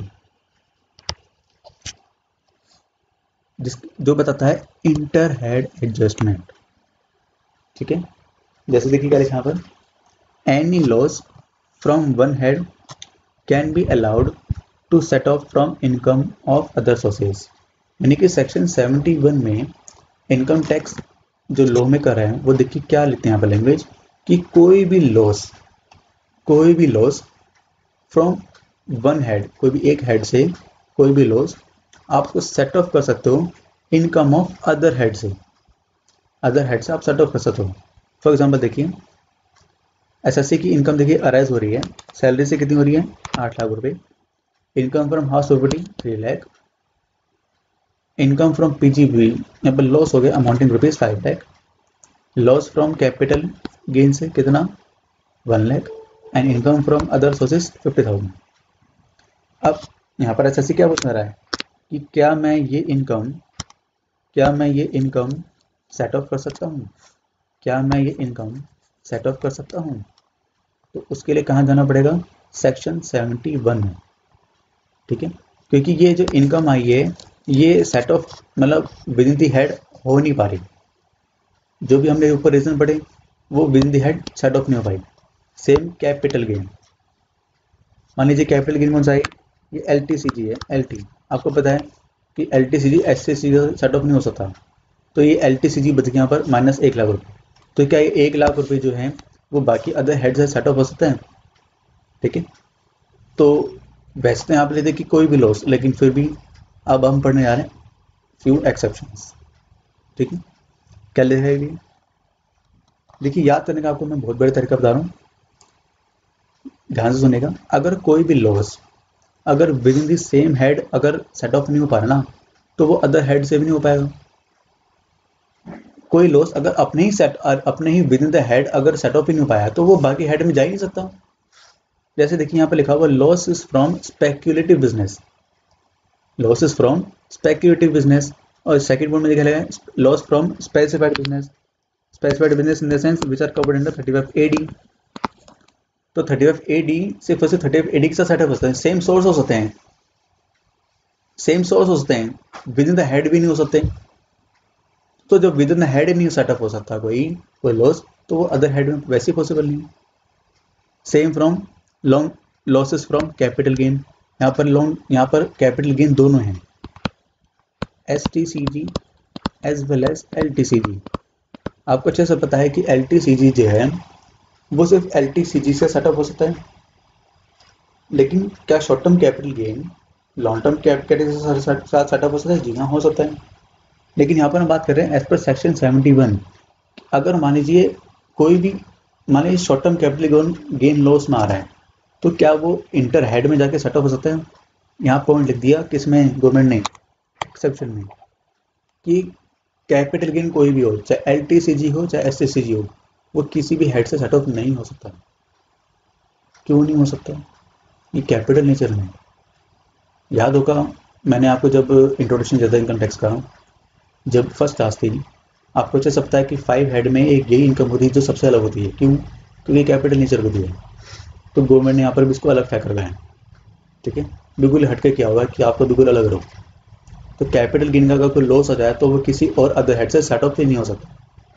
जिस जो बताता है इंटर हेड एडजस्टमेंट, ठीक है। जैसे देखिए क्या लिखा यहाँ पर, any loss from one head can be allowed to set off from income of other sources. यानी कि सेक्शन सेवेंटी वन में इनकम टैक्स जो लॉ में कर रहे हैं वो देखिए क्या लिखते हैं यहाँ पर लैंग्वेज, कि कोई भी लॉस कोई भी लॉस फ्रॉम वन हेड, कोई भी एक हेड से कोई भी लॉस आपको सेट ऑफ कर सकते हो इनकम ऑफ अदर हेड से, अदर हेड से आप सेट ऑफ कर सकते हो। फॉर एग्जांपल देखिए एसएससी की इनकम देखिए अराइज हो रही है, सैलरी से कितनी हो रही है, आठ लाख रुपए, income from house property three lakh, income from PGB यहाँ पर लॉस हो गया amounting rupees five lakh, loss from capital gain से कितना one lakh, and income from other sources fifty thousand. अब यहाँ पर एसएससी क्या पूछ रहा है कि क्या मैं ये इनकम क्या मैं ये इनकम सेट ऑफ कर सकता हूँ, क्या मैं ये इनकम सेट ऑफ कर सकता हूँ। तो उसके लिए कहाँ जाना पड़ेगा, सेक्शन सेवेंटी वन में, ठीक है। क्योंकि ये जो इनकम आई है ये सेट ऑफ मतलब विद इन दी हेड हो नहीं पा रही, जो भी हमने ऊपर रीजन पढ़े वो within the head set off नहीं हो पाई। सेम कैपिटल गेन, मान लीजिए कैपिटल गेन कौन सा है, ये एल टी सी जी है, एल टी आपको पता है कि L T C G S C C set off नहीं हो सकता, तो ये एल टी सी जी बच गया यहाँ पर माइनस एक लाख रुपये। तो क्या ये एक लाख रुपये जो है वो बाकी अदर हेड से सेट ऑफ हो सकते हैं, ठीक है। तो वैसे तो यहाँ पे लेते कि कोई भी लॉस, लेकिन फिर भी अब हम पढ़ने जा रहे हैं फ्यू एक्सेप्शंस, ठीक है। क्या लिखा है, देखिए याद करने का आपको मैं बहुत बड़े तरीका बता रहा हूँ, ध्यान से सुनेगा। अगर कोई भी लॉस अगर within the same head अगर सेट ऑफ नहीं हो पा रहा ना, तो वो अदर हेड से भी नहीं हो पाएगा। कोई लॉस अगर अपने ही सेट अपने ही विद इन द हेड अगर सेट ऑफ ही नहीं हो पाया तो वो बाकी हेड में जा ही नहीं सकता। जैसे देखिए यहाँ पे लिखा हुआ loss is from speculative business, loss is from speculative business, और सेकंड पॉइंट में लिखा है loss from specified business, specified business in the sense which are covered under thirty five A D. तो थर्टी फाइव ए डी सिर्फ और सिर्फ thirty five A D के साथ सेटअप हो सकते हैं, सेम सोर्स हो सकते हैं, सेम सोर्स हो सकते हैं, विद इन द हेड भी नहीं हो सकते। तो जब विद इन द हेड नहीं सेटअप हो सकता कोई कोई लॉस, तो वो अदर हेड में वैसे पॉसिबल नहीं। Same from long losses from capital gain, यहाँ पर लॉन्ग यहाँ पर कैपिटल गेन दोनों हैं, S T C G as well as L T C G. आपको अच्छे से पता है कि एल टी सी जी जो है वो सिर्फ एल टी सी जी से सेटअप हो सकता है, लेकिन क्या short term capital gain long term capital के साथ सेटअप हो सकता है, जी हाँ हो सकता है। लेकिन यहाँ पर हम बात कर रहे हैं as per section seventy one, अगर मान लीजिए कोई भी मान लीजिए short term capital gain loss में आ रहा है, तो क्या वो इंटर हेड में जाके सेटअप हो सकता है। यहाँ पॉइंट लिख दिया किसमें, गवर्नमेंट ने एक्सेप्शन में, कि कैपिटल गेन कोई भी हो, चाहे एल टी सी जी हो चाहे एस सी सी जी हो, वो किसी भी हेड से सेटअप नहीं हो सकता। क्यों नहीं हो सकता, ये कैपिटल नेचर में। याद होगा मैंने आपको जब इंट्रोडक्शन दिया था इनकम टैक्स का, जब फर्स्ट क्लास थी, आपको अच्छे से पता है कि फाइव हेड में एक यही इनकम होती है जो सबसे अलग होती है। क्यों, क्योंकि कैपिटल नेचर होती है, तो गवर्नमेंट ने यहाँ पर भी इसको अलग फेंक रखा है, ठीक है। बिल्कुल हटके क्या होगा कि आपको बिल्कुल अलग रहो। तो कैपिटल गेन का अगर कोई लॉस आ जाए तो वो किसी और अदर हेड से सेटअप ही नहीं हो सकता,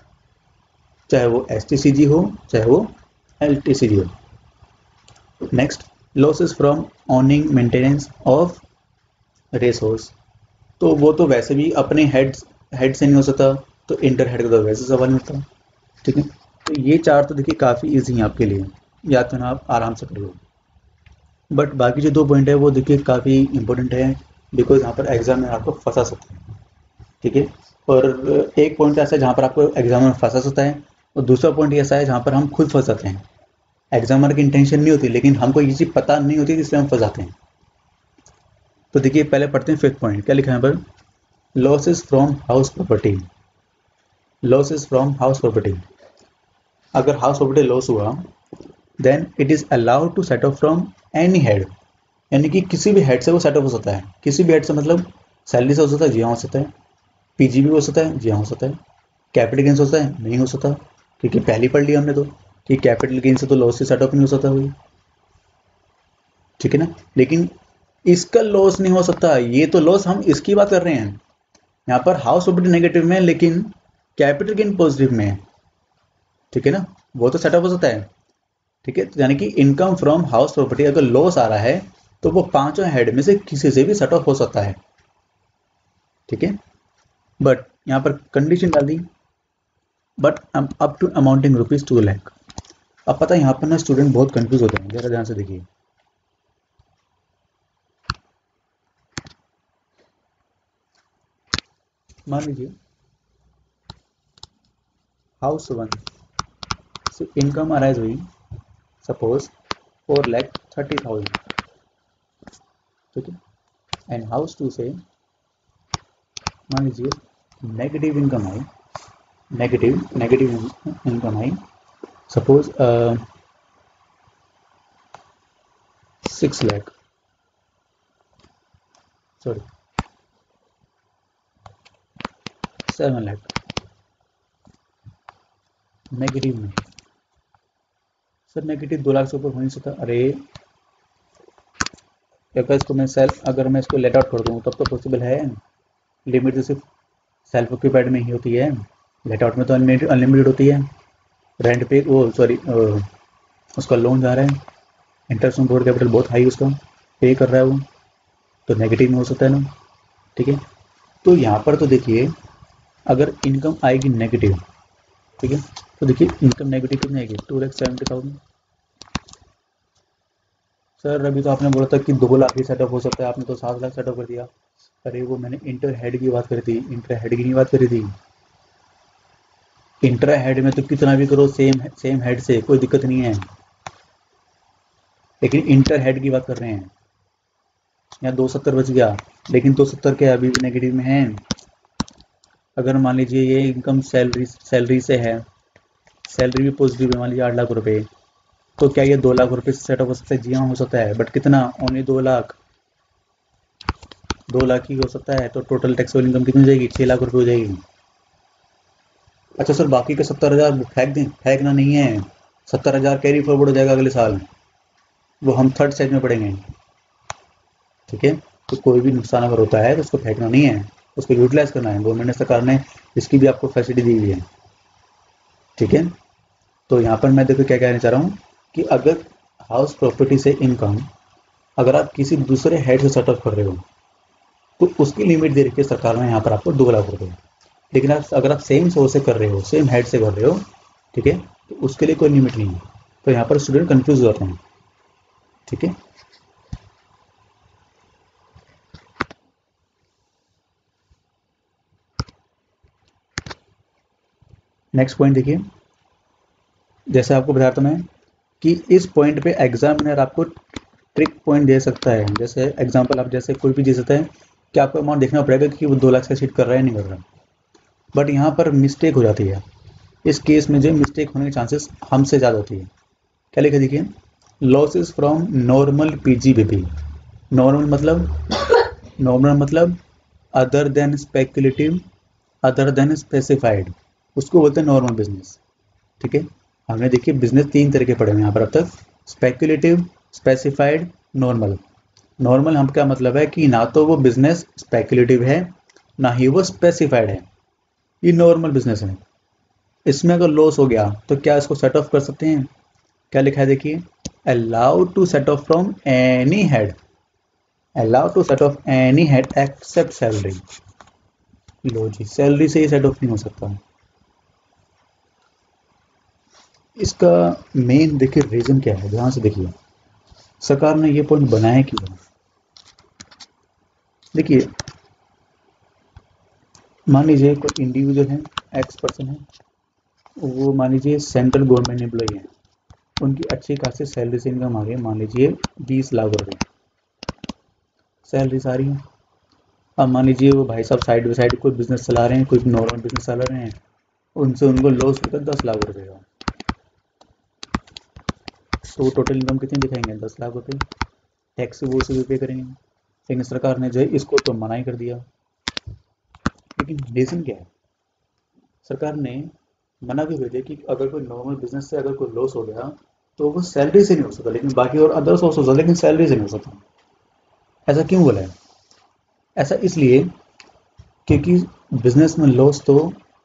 चाहे वो एस टी सी जी हो चाहे वो एल टी सी जी हो। Next, losses from owning maintenance of resource, तो वो तो वैसे भी अपने हेड हेड से नहीं हो सकता, तो इंटर हेड का तो वैसे सवाल नहीं होता, ठीक है। तो ये चार तो देखिए काफ़ी इजी हैं आपके लिए, या तो ना आप आराम से कर लो। बट बाकी जो दो पॉइंट है वो देखिए काफ़ी इंपॉर्टेंट है, बिकॉज यहाँ पर एग्जाम में आपको फंसा सकते हैं, ठीक है। और एक पॉइंट ऐसा है जहाँ पर आपको एग्जाम में फंसा सकता है, और दूसरा पॉइंट ऐसा है जहाँ पर हम खुद फंस जाते हैं। एग्जामर की इंटेंशन नहीं होती, लेकिन हमको ये चीज़ पता नहीं होती इसलिए हम फंस जाते हैं। तो देखिए पहले पढ़ते हैं फिफ्थ पॉइंट, क्या लिखा है यहाँ पर, losses from house property. Losses from house property, अगर हाउस प्रॉपर्टी लॉस हुआ then it is allowed to set off from any head, यानी कि किसी भी हेड से वो सेट ऑफ हो सकता है। किसी भी हेड से मतलब सैलरी से हो सकता है, जी हाँ हो सकता है। पीजी भी हो सकता है, जी हाँ हो सकता है। कैपिटल गेंस हो सकता है, नहीं हो सकता, क्योंकि पहले पढ़ लिया हमने तो कि कैपिटल गेन से तो लॉस से सेट ऑफ नहीं हो सकता कोई, ठीक है ना। लेकिन इसका लॉस नहीं हो सकता, ये तो लॉस हम इसकी बात कर रहे हैं। यहाँ पर हाउस प्रॉपर्टी नेगेटिव में है लेकिन कैपिटल गेन पॉजिटिव में है, ठीक है ना, वो तो सेट ऑफ हो सकता है, ठीक है। तो यानी कि इनकम फ्रॉम हाउस प्रॉपर्टी अगर लॉस आ रहा है तो वो पांचों हेड में से किसी से भी सेट ऑफ हो सकता है, ठीक है। बट यहाँ पर कंडीशन डाल दी, but up to amounting rupees two lakh. अब पता है यहाँ पर ना स्टूडेंट बहुत कंफ्यूज होते हैं, जरा ध्यान से देखिए। मान लीजिए हाउस वन से इनकम अराइज हुई suppose four lakh thirty thousand, ठीक है। एंड हाउस टू से मान लीजिए नेगेटिव इनकम आई, नेगेटिव नेगेटिव इनकम आई suppose six lakh sorry seven lakh negative में। सर नेगेटिव दो लाख से ऊपर हो नहीं सकता। अरे अगर इसको मैं सेल्फ अगर मैं इसको लेट आउट कर दूँ तब तो पॉसिबल है। लिमिट तो सिर्फ सेल्फ ऑक्यूपाइड में ही होती है, लेट आउट में तो अनलिमिटेड होती है। रेंट पे वो सॉरी उसका लोन जा रहा है, इंटरेस्ट ऑन बोर्ड कैपिटल बहुत हाई उसका पे कर रहा है वो, तो नेगेटिव में हो सकता है ना, ठीक है। तो यहाँ पर तो देखिए अगर इनकम आएगी नेगेटिव, ठीक है, तो देखिए इनकम नेगेटिव कितनी आएगी, two lakh seventy thousand. Sir अभी तो आपने बोला था कि दो लाख ही सेटअप हो सकता है, आपने तो सात लाख सेटअप कर दिया। अरे वो मैंने इंटर हेड की बात करी थी, इंटर हेड की नहीं बात करी थी। इंटर हेड में तो कितना भी करो सेम सेम हेड से कोई दिक्कत नहीं है, लेकिन इंटर हेड की बात कर रहे हैं। यहाँ दो सत्तर बच गया, लेकिन दो सत्तर के अभी भी नेगेटिव में है। अगर मान लीजिए ये इनकम सैलरी सैलरी से है, सैलरी भी पॉजिटिव है, मान लीजिए आठ लाख रुपए, तो क्या ये दो लाख रुपए से सेटअप हो सकता है? जी हाँ हो सकता है, बट कितना, ओनली दो लाख दो लाख ही हो सकता है। तो टोटल टैक्सेबल इनकम कितनी हो जाएगी, छः लाख रुपए हो जाएगी। अच्छा सर बाकी के सत्तर हज़ार फेंक दें? फेंकना नहीं है, सत्तर हज़ार कैरी फॉरवर्ड हो जाएगा अगले साल, वो हम थर्ड स्टेज में पढ़ेंगे, ठीक है। तो कोई भी नुकसान अगर होता है तो उसको फेंकना नहीं है, उसको यूटिलाइज करना है। गवर्नमेंट ने, सरकार ने इसकी भी आपको फैसिलिटी दी हुई है, ठीक है। तो यहाँ पर मैं देखो क्या कहना चाह रहा हूँ कि अगर हाउस प्रॉपर्टी से इनकम अगर आप किसी दूसरे हेड से सेटअप कर रहे हो तो उसकी लिमिट दे रखी है सरकार ने यहाँ पर आपको दो लाख रुपए। लेकिन आप अगर आप सेम सोर्स से कर रहे हो, सेम हेड से कर रहे हो, ठीक है, तो उसके लिए कोई लिमिट नहीं है। तो यहाँ पर स्टूडेंट कंफ्यूज हो जाते हैं, ठीक है। नेक्स्ट पॉइंट देखिए, जैसे आपको बताया था मैं कि इस पॉइंट पे एग्जामिनर आपको ट्रिक पॉइंट दे सकता है। जैसे एग्जांपल आप जैसे कोई भी दे सकता है कि आपको अमाउंट देखना पड़ेगा कि वो दो लाख से सीट कर रहा है नहीं कर रहा, बट यहाँ पर मिस्टेक हो जाती है। इस केस में जो मिस्टेक होने के चांसेस हमसे ज़्यादा होती है। क्या लिखा देखिए, losses from normal PGBP. Normal मतलब नॉर्मल मतलब other than speculative, other than specified, उसको बोलते हैं नॉर्मल बिजनेस, ठीक है। हमने देखिए बिजनेस तीन तरह के पढ़े हैं यहाँ पर अब तक, स्पेकुलेटिव, स्पेसिफाइड, नॉर्मल। नॉर्मल हम क्या मतलब है कि ना तो वो बिजनेस स्पेकुलेटिव है ना ही वो स्पेसिफाइड है, ये नॉर्मल बिजनेस है। इसमें अगर लॉस हो गया तो क्या इसको सेट ऑफ कर सकते हैं? क्या लिखा है देखिए, allowed to set off from any head, allowed to set off any head except salary. लो जी, सैलरी से ही सेट ऑफ नहीं हो सकता। इसका मेन देखिए रीजन क्या है, ध्यान से देखिए, सरकार ने ये पॉइंट बनाया क्यों। देखिए मान लीजिए कोई इंडिविजुअल है, एक्स पर्सन है, वो मान लीजिए सेंट्रल गवर्नमेंट एम्प्लॉई है, उनकी अच्छी खासी सैलरी से इनकम आ रही है, मान लीजिए बीस लाख रुपए सैलरी सारी है। अब मान लीजिए वो भाई साहब साइड बाई साइड कोई बिजनेस चला रहे हैं, कोई नॉर्मल बिजनेस चला रहे हैं, उनसे उनको लॉस होगा दस लाख रुपए का, तो टोटल इनकम कितनी दिखाएंगे? दस लाख रुपए। टैक्स वो से भी पे करेंगे, लेकिन सरकार ने जो है इसको तो मना ही कर दिया। लेकिन रीज़न क्या है? सरकार ने मना क्यों कर दिया कि अगर कोई नॉर्मल बिजनेस से अगर कोई लॉस हो गया तो वो सैलरी से नहीं हो सकता, लेकिन बाकी और अदर सोर्स हो सकता, लेकिन सैलरी से नहीं हो सकता। ऐसा क्यों बोला है? ऐसा इसलिए क्योंकि बिजनेस में लॉस तो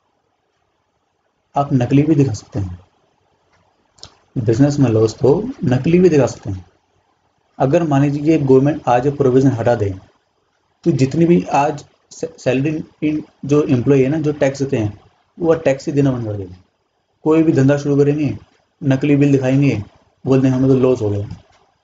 आप नकली भी दिखा सकते हैं, बिजनेस में लॉस तो नकली भी दिखा सकते हैं। अगर मान लीजिए गवर्नमेंट आज प्रोविजन हटा दे तो जितनी भी आज सैलरी इन जो एम्प्लॉय है ना, जो टैक्स देते हैं, वो टैक्स ही देना बंद कर देंगे। कोई भी धंधा शुरू करेंगे, नकली बिल दिखाएंगे, बोल देंगे हमें तो लॉस हो गया।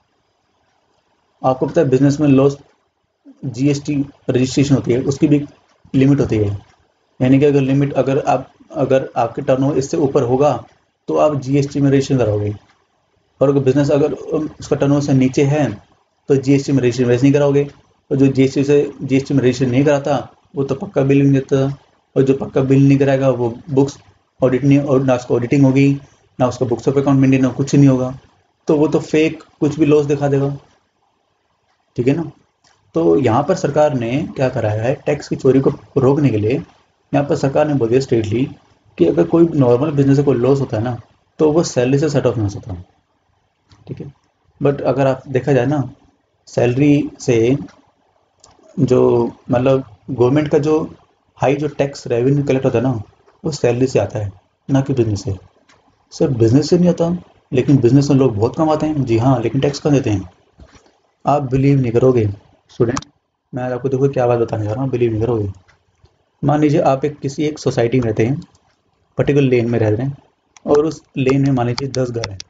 आपको पता है बिजनेस में लॉस जीएसटी रजिस्ट्रेशन होती है, उसकी भी लिमिट होती है। यानी कि अगर लिमिट अगर आप अगर आपके टर्नओवर इससे ऊपर होगा तो आप जीएसटी में रजिस्ट्रेशन कराओगे, और अगर बिजनेस अगर उसका टर्नओवर से नीचे है तो जीएसटी में रजिस्ट्रेशन वैसे नहीं कराओगे। और जो जीएसटी से जीएसटी में रजिस्ट्रेशन नहीं कराता वो तो पक्का बिल नहीं देता, और जो पक्का बिल नहीं कराएगा वो बुक्स ऑडिट नहीं, और ना उसको ऑडिटिंग होगी ना उसका बुक्स ऑफ अकाउंट मेंटेन, कुछ नहीं होगा, तो वो तो फेक कुछ भी लॉस दिखा देगा। ठीक है ना? तो यहाँ पर सरकार ने क्या कराया है, टैक्स की चोरी को रोकने के लिए यहाँ पर सरकार ने बोल दिया स्ट्रेटली कि अगर कोई नॉर्मल बिजनेस से कोई लॉस होता है ना तो वो सैलरी से सेट ऑफ नहीं हो सकता। ठीक है, बट अगर आप देखा जाए ना, सैलरी से जो मतलब गवर्नमेंट का जो हाई जो टैक्स रेवेन्यू कलेक्ट होता है ना, वो सैलरी से आता है, ना कि बिजनेस से। सिर्फ बिजनेस से नहीं आता, लेकिन बिजनेस में लोग बहुत कमाते हैं, जी हाँ, लेकिन टैक्स कम देते हैं। आप बिलीव नहीं करोगे स्टूडेंट, मैं आज आपको देखो क्या बात बताने जा रहा हूँ, बिलीव नहीं करोगे। मान लीजिए आप एक किसी एक सोसाइटी में रहते हैं, पर्टिकुलर लेन में रह रहे हैं, और उस लेन में मान लीजिए दस घर हैं,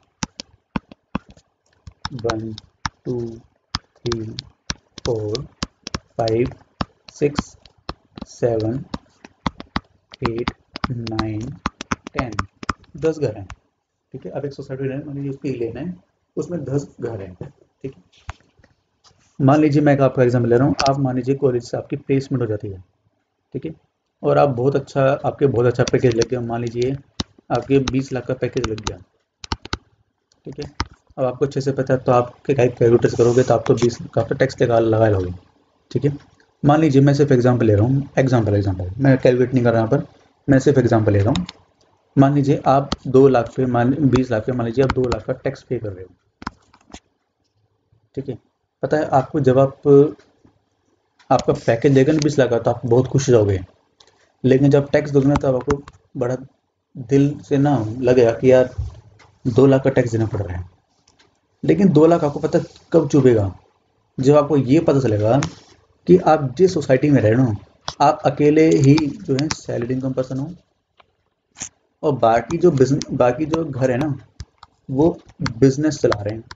one two three four five six seven eight nine ten, दस घर हैं। ठीक है, अब एक सोसाइटी में मान लीजिए उसकी लेन है, उसमें दस घर हैं। ठीक है, मान लीजिए मैं एक आपका एग्जाम्पल ले रहा हूँ, आप मान लीजिए कॉलेज से आपकी प्लेसमेंट हो जाती है। ठीक है, और आप बहुत अच्छा आपके बहुत अच्छा पैकेज लग गया, मान लीजिए आपके बीस लाख का पैकेज लग गया। ठीक है, अब आपको अच्छे से पता है तो आप कैलकुलेटर करोगे तो आप तो बीस का तो टैक्स लगा लगा लोगे। ठीक है, मान लीजिए मैं सिर्फ एग्जांपल ले रहा हूँ, एग्जांपल एग्जांपल मैं कैलकुलेट नहीं कर रहा यहाँ पर, मैं सिर्फ एग्जांपल ले रहा हूँ। मान लीजिए आप दो लाख पे मान बीस लाख पे मान लीजिए आप दो लाख का टैक्स पे कर रहे हो। ठीक है, पता है आपको जब आप आपका पैकेज देगा ना बीस लाख का तो आप बहुत खुश हो जाओगे, लेकिन जब टैक्स दोगे ना तब आपको बड़ा दिल से ना लगेगा कि यार दो लाख का टैक्स देना पड़ रहा है। लेकिन दो लाख आपको पता कब चुभेगा? जब आपको ये पता चलेगा कि आप जिस सोसाइटी में रह रहे हो आप अकेले ही जो है सैलरी इनकम पर्सन हो, और बाकी जो बिजनेस बाकी जो घर है ना वो बिजनेस चला रहे हैं,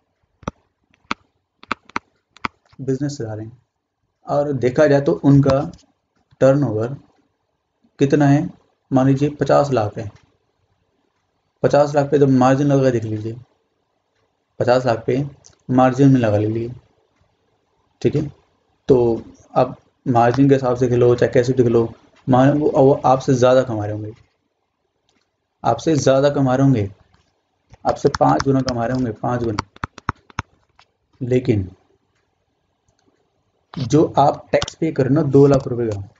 बिजनेस चला रहे हैं और देखा जाए तो उनका टर्नओवर कितना है, मान लीजिए पचास लाख है। पचास लाख पे जब मार्जिन लगा देख लीजिए, पचास लाख पे मार्जिन में लगा लीजिए। ठीक है, तो आप मार्जिन के हिसाब से खेलो चाहे कैसे भी खेलो, मान वो वो आपसे ज़्यादा कमा रहे होंगे, आपसे ज़्यादा कमा रहे होंगे, आपसे पाँच गुना कमा रहे होंगे, पाँच गुना। लेकिन जो आप टैक्स पे कर रहे हो ना दो लाख रुपए का,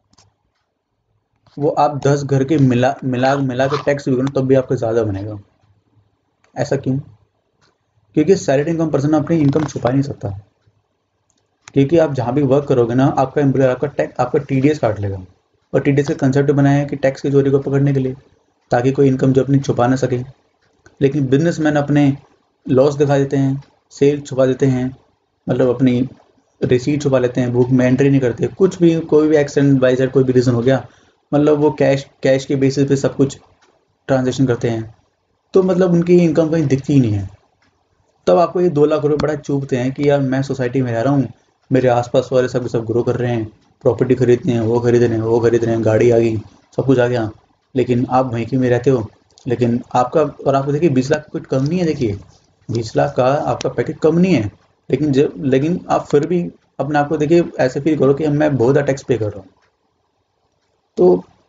वो आप दस घर के मिला मिला मिला के टैक्स भी करो तब भी आपका ज़्यादा बनेगा। ऐसा क्यों? क्योंकि सैलरी इनकम पर्सन अपनी इनकम छुपा नहीं सकता, क्योंकि आप जहाँ भी वर्क करोगे ना आपका एम्प्लॉयर आपका टैक्स आपका टीडीएस काट लेगा, और टीडीएस का कंसेप्ट बनाया है कि टैक्स की चोरी को पकड़ने के लिए, ताकि कोई इनकम जो अपनी छुपा ना सके। लेकिन बिजनेसमैन अपने लॉस दिखा देते हैं, सेल छुपा देते हैं, मतलब अपनी रिसीट छुपा लेते हैं, बुक में एंट्री नहीं करते, कुछ भी कोई भी एक्सीडेंट बाई साइड कोई भी रीज़न हो गया, मतलब वो कैश कैश के बेसिस पे सब कुछ ट्रांजेक्शन करते हैं, तो मतलब उनकी इनकम कहीं दिखती ही नहीं है। तब आपको ये दो लाख रुपये बड़ा चुभते हैं कि यार मैं सोसाइटी में रह रहा हूँ, मेरे आसपास वाले सब सब ग्रो कर रहे हैं, प्रॉपर्टी खरीदते हैं, वो खरीद रहे हैं वो खरीद रहे हैं, गाड़ी आ गई, सब कुछ आ गया, लेकिन आप वहीं के में रहते हो। लेकिन आपका और आपको देखिए बीस लाख कुछ कम नहीं है, देखिए बीस लाख का आपका पैकेज कम नहीं है, लेकिन जब लेकिन आप फिर भी अपने आप को देखिए ऐसे फील करो कि मैं बहुत ज़्यादा टैक्स पे कर रहा हूँ। तो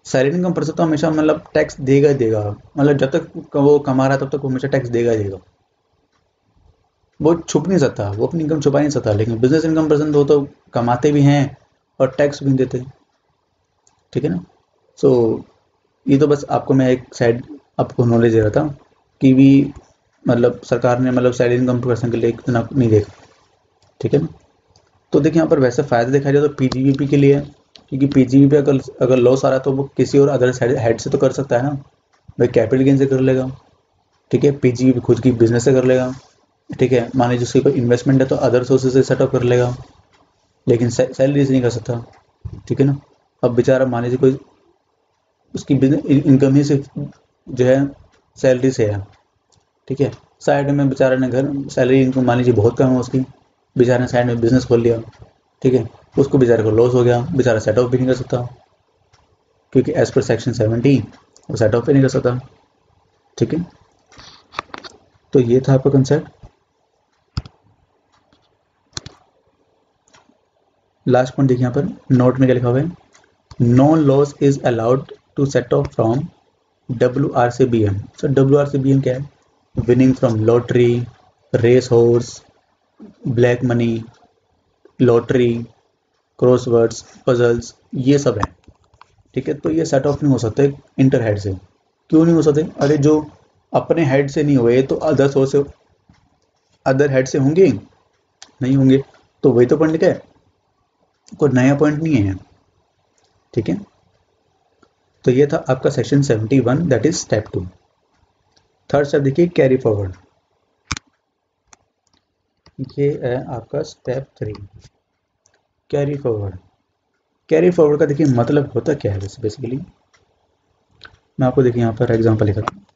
सैलरी इनकम पर्सन तो हमेशा मतलब टैक्स देगा ही देगा, मतलब जब तक वो कमा रहा है तब तक वो हमेशा टैक्स देगा ही देगा, वो छुप नहीं सकता, वो अपनी इनकम छुपा नहीं सकता। लेकिन बिजनेस इनकम पर्सन वो तो कमाते भी हैं और टैक्स भी देते हैं, ठीक है ना। सो ये तो बस आपको मैं एक साइड आपको नॉलेज दे रहा था कि भी मतलब सरकार ने मतलब सैलरी इनकम पर्सन के लिए इतना नहीं देखा, ठीक है ना। तो देखिए यहाँ पर वैसे फ़ायदा देखा जाए तो पीजीवीपी के लिए, क्योंकि पीजीवीपी अगर अगर लॉस आ रहा है तो वो किसी और अदर हेड से तो कर सकता है ना, भाई कैपिटल गेन से कर लेगा, ठीक है, पीजीवीपी खुद की बिजनेस से कर लेगा, ठीक है, मान लीजिए उसकी कोई इन्वेस्टमेंट है तो अदर सोर्सेज से सेटअप कर लेगा, लेकिन सैलरी से नहीं कर सकता, ठीक है ना। अब बेचारा मान लीजिए कोई उसकी इनकम ही सिर्फ जो है सैलरी से है, ठीक है, साइड में बेचारे ने घर सैलरी इनकम मान लीजिए बहुत कम है उसकी, बेचारे ने साइड में बिजनेस खोल लिया, ठीक है, उसको बेचारे को लॉस हो गया, बेचारा सेटअप भी नहीं कर सकता, क्योंकि एज पर सेक्शन सेवेंटी वो सेटअप भी नहीं कर सकता, ठीक है। तो ये था आपका कंसेप्ट। लास्ट पॉइंट देखिए यहाँ पर नोट में क्या लिखा हुआ है, no loss is allowed to set off from W R C B M. Sir W R C B M क्या है, winning from lottery, race horse, black money, lottery, crosswords, puzzles, ये सब है, ठीक है। तो ये सेट ऑफ नहीं हो सकते इंटर हेड से। क्यों नहीं हो सकते, अरे जो अपने हेड से नहीं हुए तो अदर सोर्स से अदर हेड से होंगे, नहीं होंगे, तो वही तो पॉइंट है, कोई नया पॉइंट नहीं है, ठीक है। तो ये था आपका section seventy one, that is step two. Third step देखिए कैरी फॉरवर्ड, ये है आपका step three, carry forward. Carry forward का देखिए मतलब होता क्या है वैसे बेसिकली, मैं आपको देखिए यहाँ पर एग्जांपल लिखा था,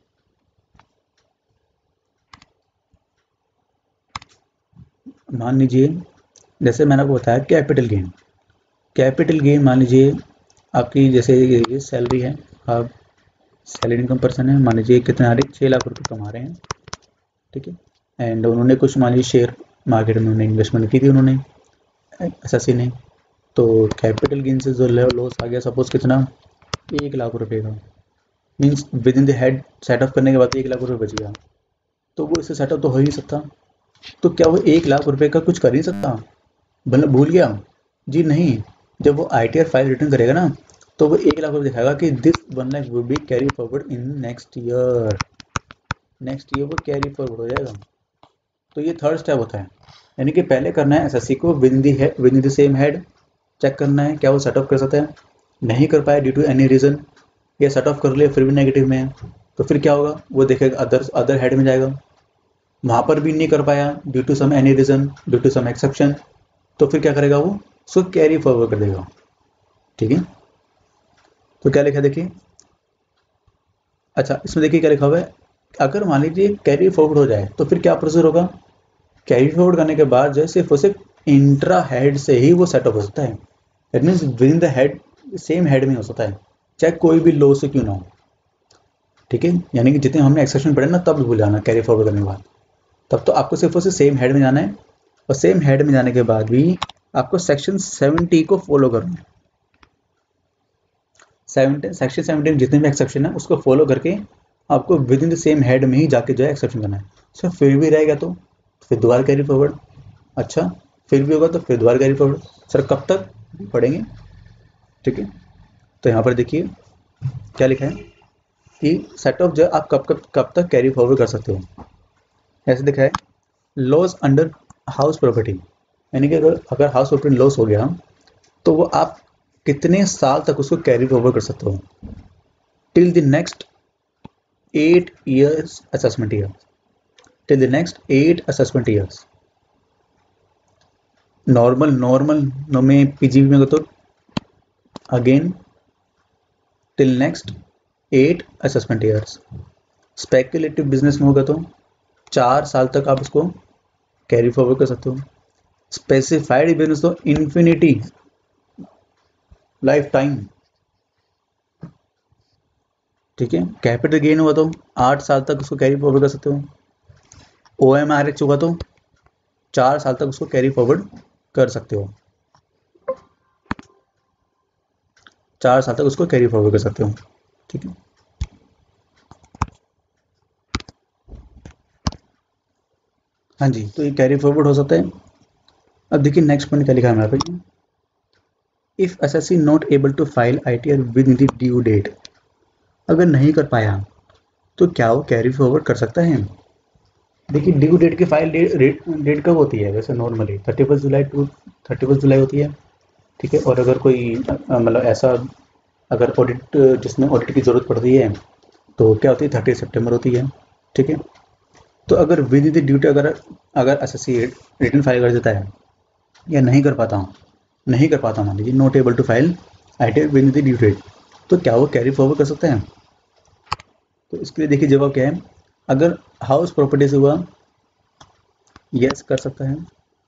मान लीजिए जैसे मैंने आपको बताया कैपिटल गेन, कैपिटल गेन मान लीजिए आपकी जैसे ये सैलरी है, आप सैलरी इनकम पर्सन है, मान लीजिए कितने आ रही छः लाख रुपए कमा रहे हैं, ठीक है, एंड उन्होंने कुछ मान लीजिए शेयर मार्केट में उन्होंने इन्वेस्टमेंट की थी उन्होंने एसएससी ने, तो कैपिटल गेन से जो लॉस आ गया सपोज कितना, एक लाख रुपए का, means within the head setup करने के बाद एक लाख रुपए बच गया, तो वो इससे सेटअप तो हो ही नहीं सकता, तो क्या वो एक लाख रुपए का कुछ कर ही सकता, मतलब भूल गया, जी नहीं। जब वो आईटीआर फाइल रिटर्न करेगा ना तो वो एक लाख रुपए दिखाएगा कि this one lakh will be carry forward in next year, next year वो कैरी फॉरवर्ड हो जाएगा। तो ये थर्ड स्टेप होता है, यानी कि पहले करना है एसएससी को विद दी है with the same head check करना है क्या वो सेटअप कर सकता है, नहीं कर पाया ड्यू टू एनी रीजन, या सेटअप कर लिया फिर भी नेगेटिव में है, तो फिर क्या होगा, वो देखेगा अदर अदर हेड में जाएगा, वहां पर भी नहीं कर पाया due to some any reason, due to some exception, तो फिर क्या करेगा वो, उसको कैरी फॉरवर्ड कर देगा, ठीक है। तो क्या लिखा देखिए, अच्छा इसमें देखिए क्या लिखा हुआ है, अगर मान लीजिए कैरी फॉरवर्ड हो जाए तो फिर क्या प्रोसीजर होगा, कैरी फॉरवर्ड करने के बाद जो है सिर्फ और सिर्फ इंट्रा हेड से ही वो सेटअप हो सकता है, that means within the head same head में हो सकता है, चाहे कोई भी लो से क्यों ना हो, ठीक है। यानी कि जितने हमने एक्सेप्शन पढ़े ना तब भूल जाना कैरी फॉरवर्ड करने के बाद, तब तो आपको सिर्फ और सिर्फ सेम हेड में जाना है, और सेम हेड में जाने के बाद भी आपको सेक्शन सेवेंटी को फॉलो करना है, सेवेंटी सेक्शन सेवेंटी में जितने भी एक्सेप्शन है उसको फॉलो करके आपको within the same head में ही जाके जो है एक्सेप्शन करना है। सर फिर भी रहेगा तो फिर दोबारा कैरी फॉरवर्ड, अच्छा फिर भी होगा तो फिर दोबारा कैरी फॉरवर्ड, सर कब तक पढ़ेंगे, ठीक है। तो यहाँ पर देखिए क्या लिखा है कि सेटअप जो आप कब कब कब तक कैरी फॉरवर्ड कर सकते हो, ऐसे लिखा है लॉस अंडर हाउस प्रॉपर्टी, यानी कि अगर अगर हाउस प्रॉपर्टी लॉस हो गया तो वो आप कितने साल तक उसको कैरी फॉरवर्ड कर सकते हो, till the next eight years assessment year, till the next eight assessment years, normal normal में पीजीबी में तो again till next eight assessment years, speculative business में होगा तो चार साल तक आप उसको कैरी फॉरवर्ड कर सकते हो, स्पेसिफाइड बिजनेस तो इन्फिनिटी लाइफ टाइम, ठीक है। कैपिटल गेन हुआ तो आठ साल तक उसको कैरी फॉरवर्ड कर सकते हो, ओ एम आर एच हुआ तो चार साल तक उसको कैरी फॉरवर्ड कर सकते हो, चार साल तक उसको कैरी फॉरवर्ड कर सकते हो। ठीक है, हाँ जी, तो ये कैरी फॉरवर्ड हो सकता है। अब देखिए नेक्स्ट पॉइंट क्या लिखा है हमारे पे, if SSC not able to file ITR within the due date, अगर नहीं कर पाया तो क्या वो कैरी फॉरवर्ड कर सकता है? देखिए ड्यू डेट की फाइल डेट डेट कब होती है वैसे normally thirty first July to thirty first July होती है। ठीक है, और अगर कोई अ, मतलब ऐसा अगर ऑडिट जिसमें ऑडिट की ज़रूरत पड़ती है तो क्या होती है थर्टी सितंबर होती है। ठीक है, तो अगर within the due date अगर अगर एसएससी रिटर्न फाइल कर देता है या नहीं कर पाता हूँ नहीं कर पाता मान लीजिए not able to file ITR within the due date, तो क्या वो कैरी फॉरवर्ड कर सकते हैं? तो इसके लिए देखिए जवाब क्या है, अगर हाउस प्रॉपर्टी से हुआ यस कर सकता है,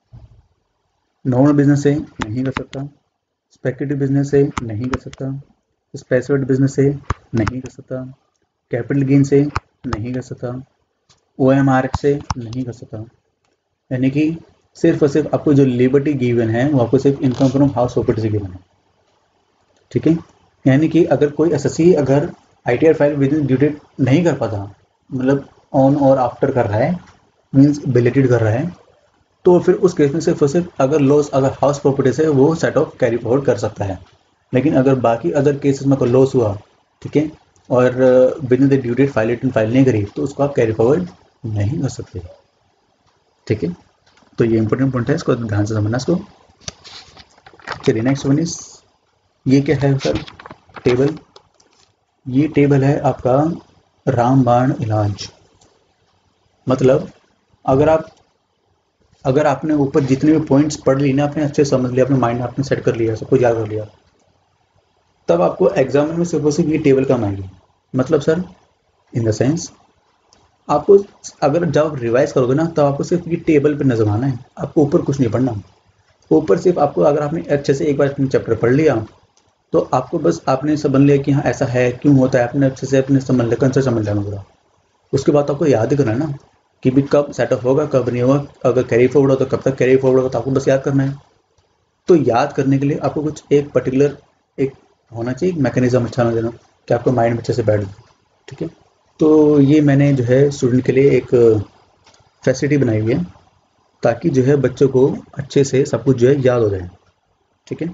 नॉर्मल बिजनेस से नहीं कर सकता, स्पेक्युलेटिव बिजनेस से नहीं कर सकता, स्पेसिफिक बिजनेस से नहीं कर सकता, कैपिटल गेन से नहीं कर सकता, ओ एम आर से नहीं कर सकता। यानी कि सिर्फ और सिर्फ आपको जो लिबर्टी गिवन है वो आपको सिर्फ इनकम फ्रॉम हाउस प्रॉपर्टी से गिवन है। ठीक है, यानी कि अगर कोई एसएससी अगर ITR file within due date नहीं कर पाता, मतलब ऑन और आफ्टर कर रहा है, मीन्स बिलेटेड कर रहा है, तो फिर उस केस में सिर्फ और सिर्फ अगर लॉस अगर हाउस प्रॉपर्टी से वो सेट ऑफ कैरी फॉरवर्ड कर सकता है। लेकिन अगर बाकी अदर केसेस में कोई लॉस हुआ, ठीक है, और within the due date file return file नहीं करी तो उसको आप कैरी फॉरवर्ड नहीं कर सकते। ठीक है, तो ये इंपॉर्टेंट पॉइंट है, इसको ध्यान से समझना इसको। चलिए नेक्स्ट वन इज, ये क्या है सर? टेबल। ये टेबल है आपका रामबाण इलाज। मतलब अगर आप अगर आपने ऊपर जितने भी पॉइंट्स पढ़ ली ना, आपने अच्छे समझ लिया, अपने माइंड में आपने सेट कर लिया, सब कुछ याद कर लिया, तब आपको एग्जाम में सिर्फ और सिर्फ ये टेबल काम आएगी। मतलब सर इन द सेंस आपको अगर जब आप रिवाइज करोगे ना तब आपको सिर्फ ये टेबल पे नजर आना है, आपको ऊपर कुछ नहीं पढ़ना। ऊपर सिर्फ आपको अगर आपने अच्छे से एक बार अपने चैप्टर पढ़ लिया तो आपको बस आपने समझ लिया कि हाँ ऐसा है, क्यों होता है, आपने अच्छे से अपने समझ लिया, कंसेप्ट समझ लिया पूरा। उसके बाद आपको याद ही करना है ना कि भी कब सेटअप होगा कब नहीं होगा, अगर कैरी फॉरवर्ड हो तो कब तक कैरी फॉरवर्ड होगा, तो आपको बस याद करना है। तो याद करने के लिए आपको कुछ एक पर्टिकुलर एक होना चाहिए मैकेनिज्म अच्छा होना देना कि आपको माइंड में अच्छे से बैठ जाए। ठीक है, तो ये मैंने जो है स्टूडेंट के लिए एक फैसिलिटी बनाई हुई है ताकि जो है बच्चों को अच्छे से सब कुछ जो है याद हो जाए। ठीक है,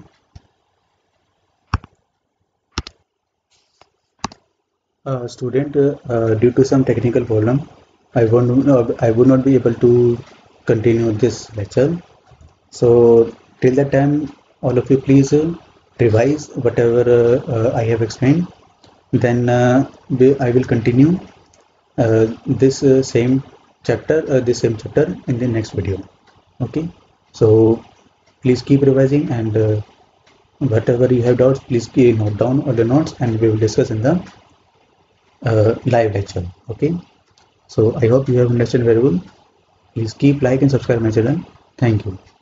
student due to some technical problem I won't, uh, I would not be able to continue this lecture. So till that time, all of you please uh, revise whatever uh, uh, I have explained. Then uh, we, I will continue uh, this uh, same chapter, uh, this same chapter in the next video. Okay. So please keep revising, and uh, whatever you have doubts, please keep note down all the notes, and we will discuss in the uh, live lecture. Okay. So I hope you have understood very well. Please keep like and subscribe my channel. Thank you.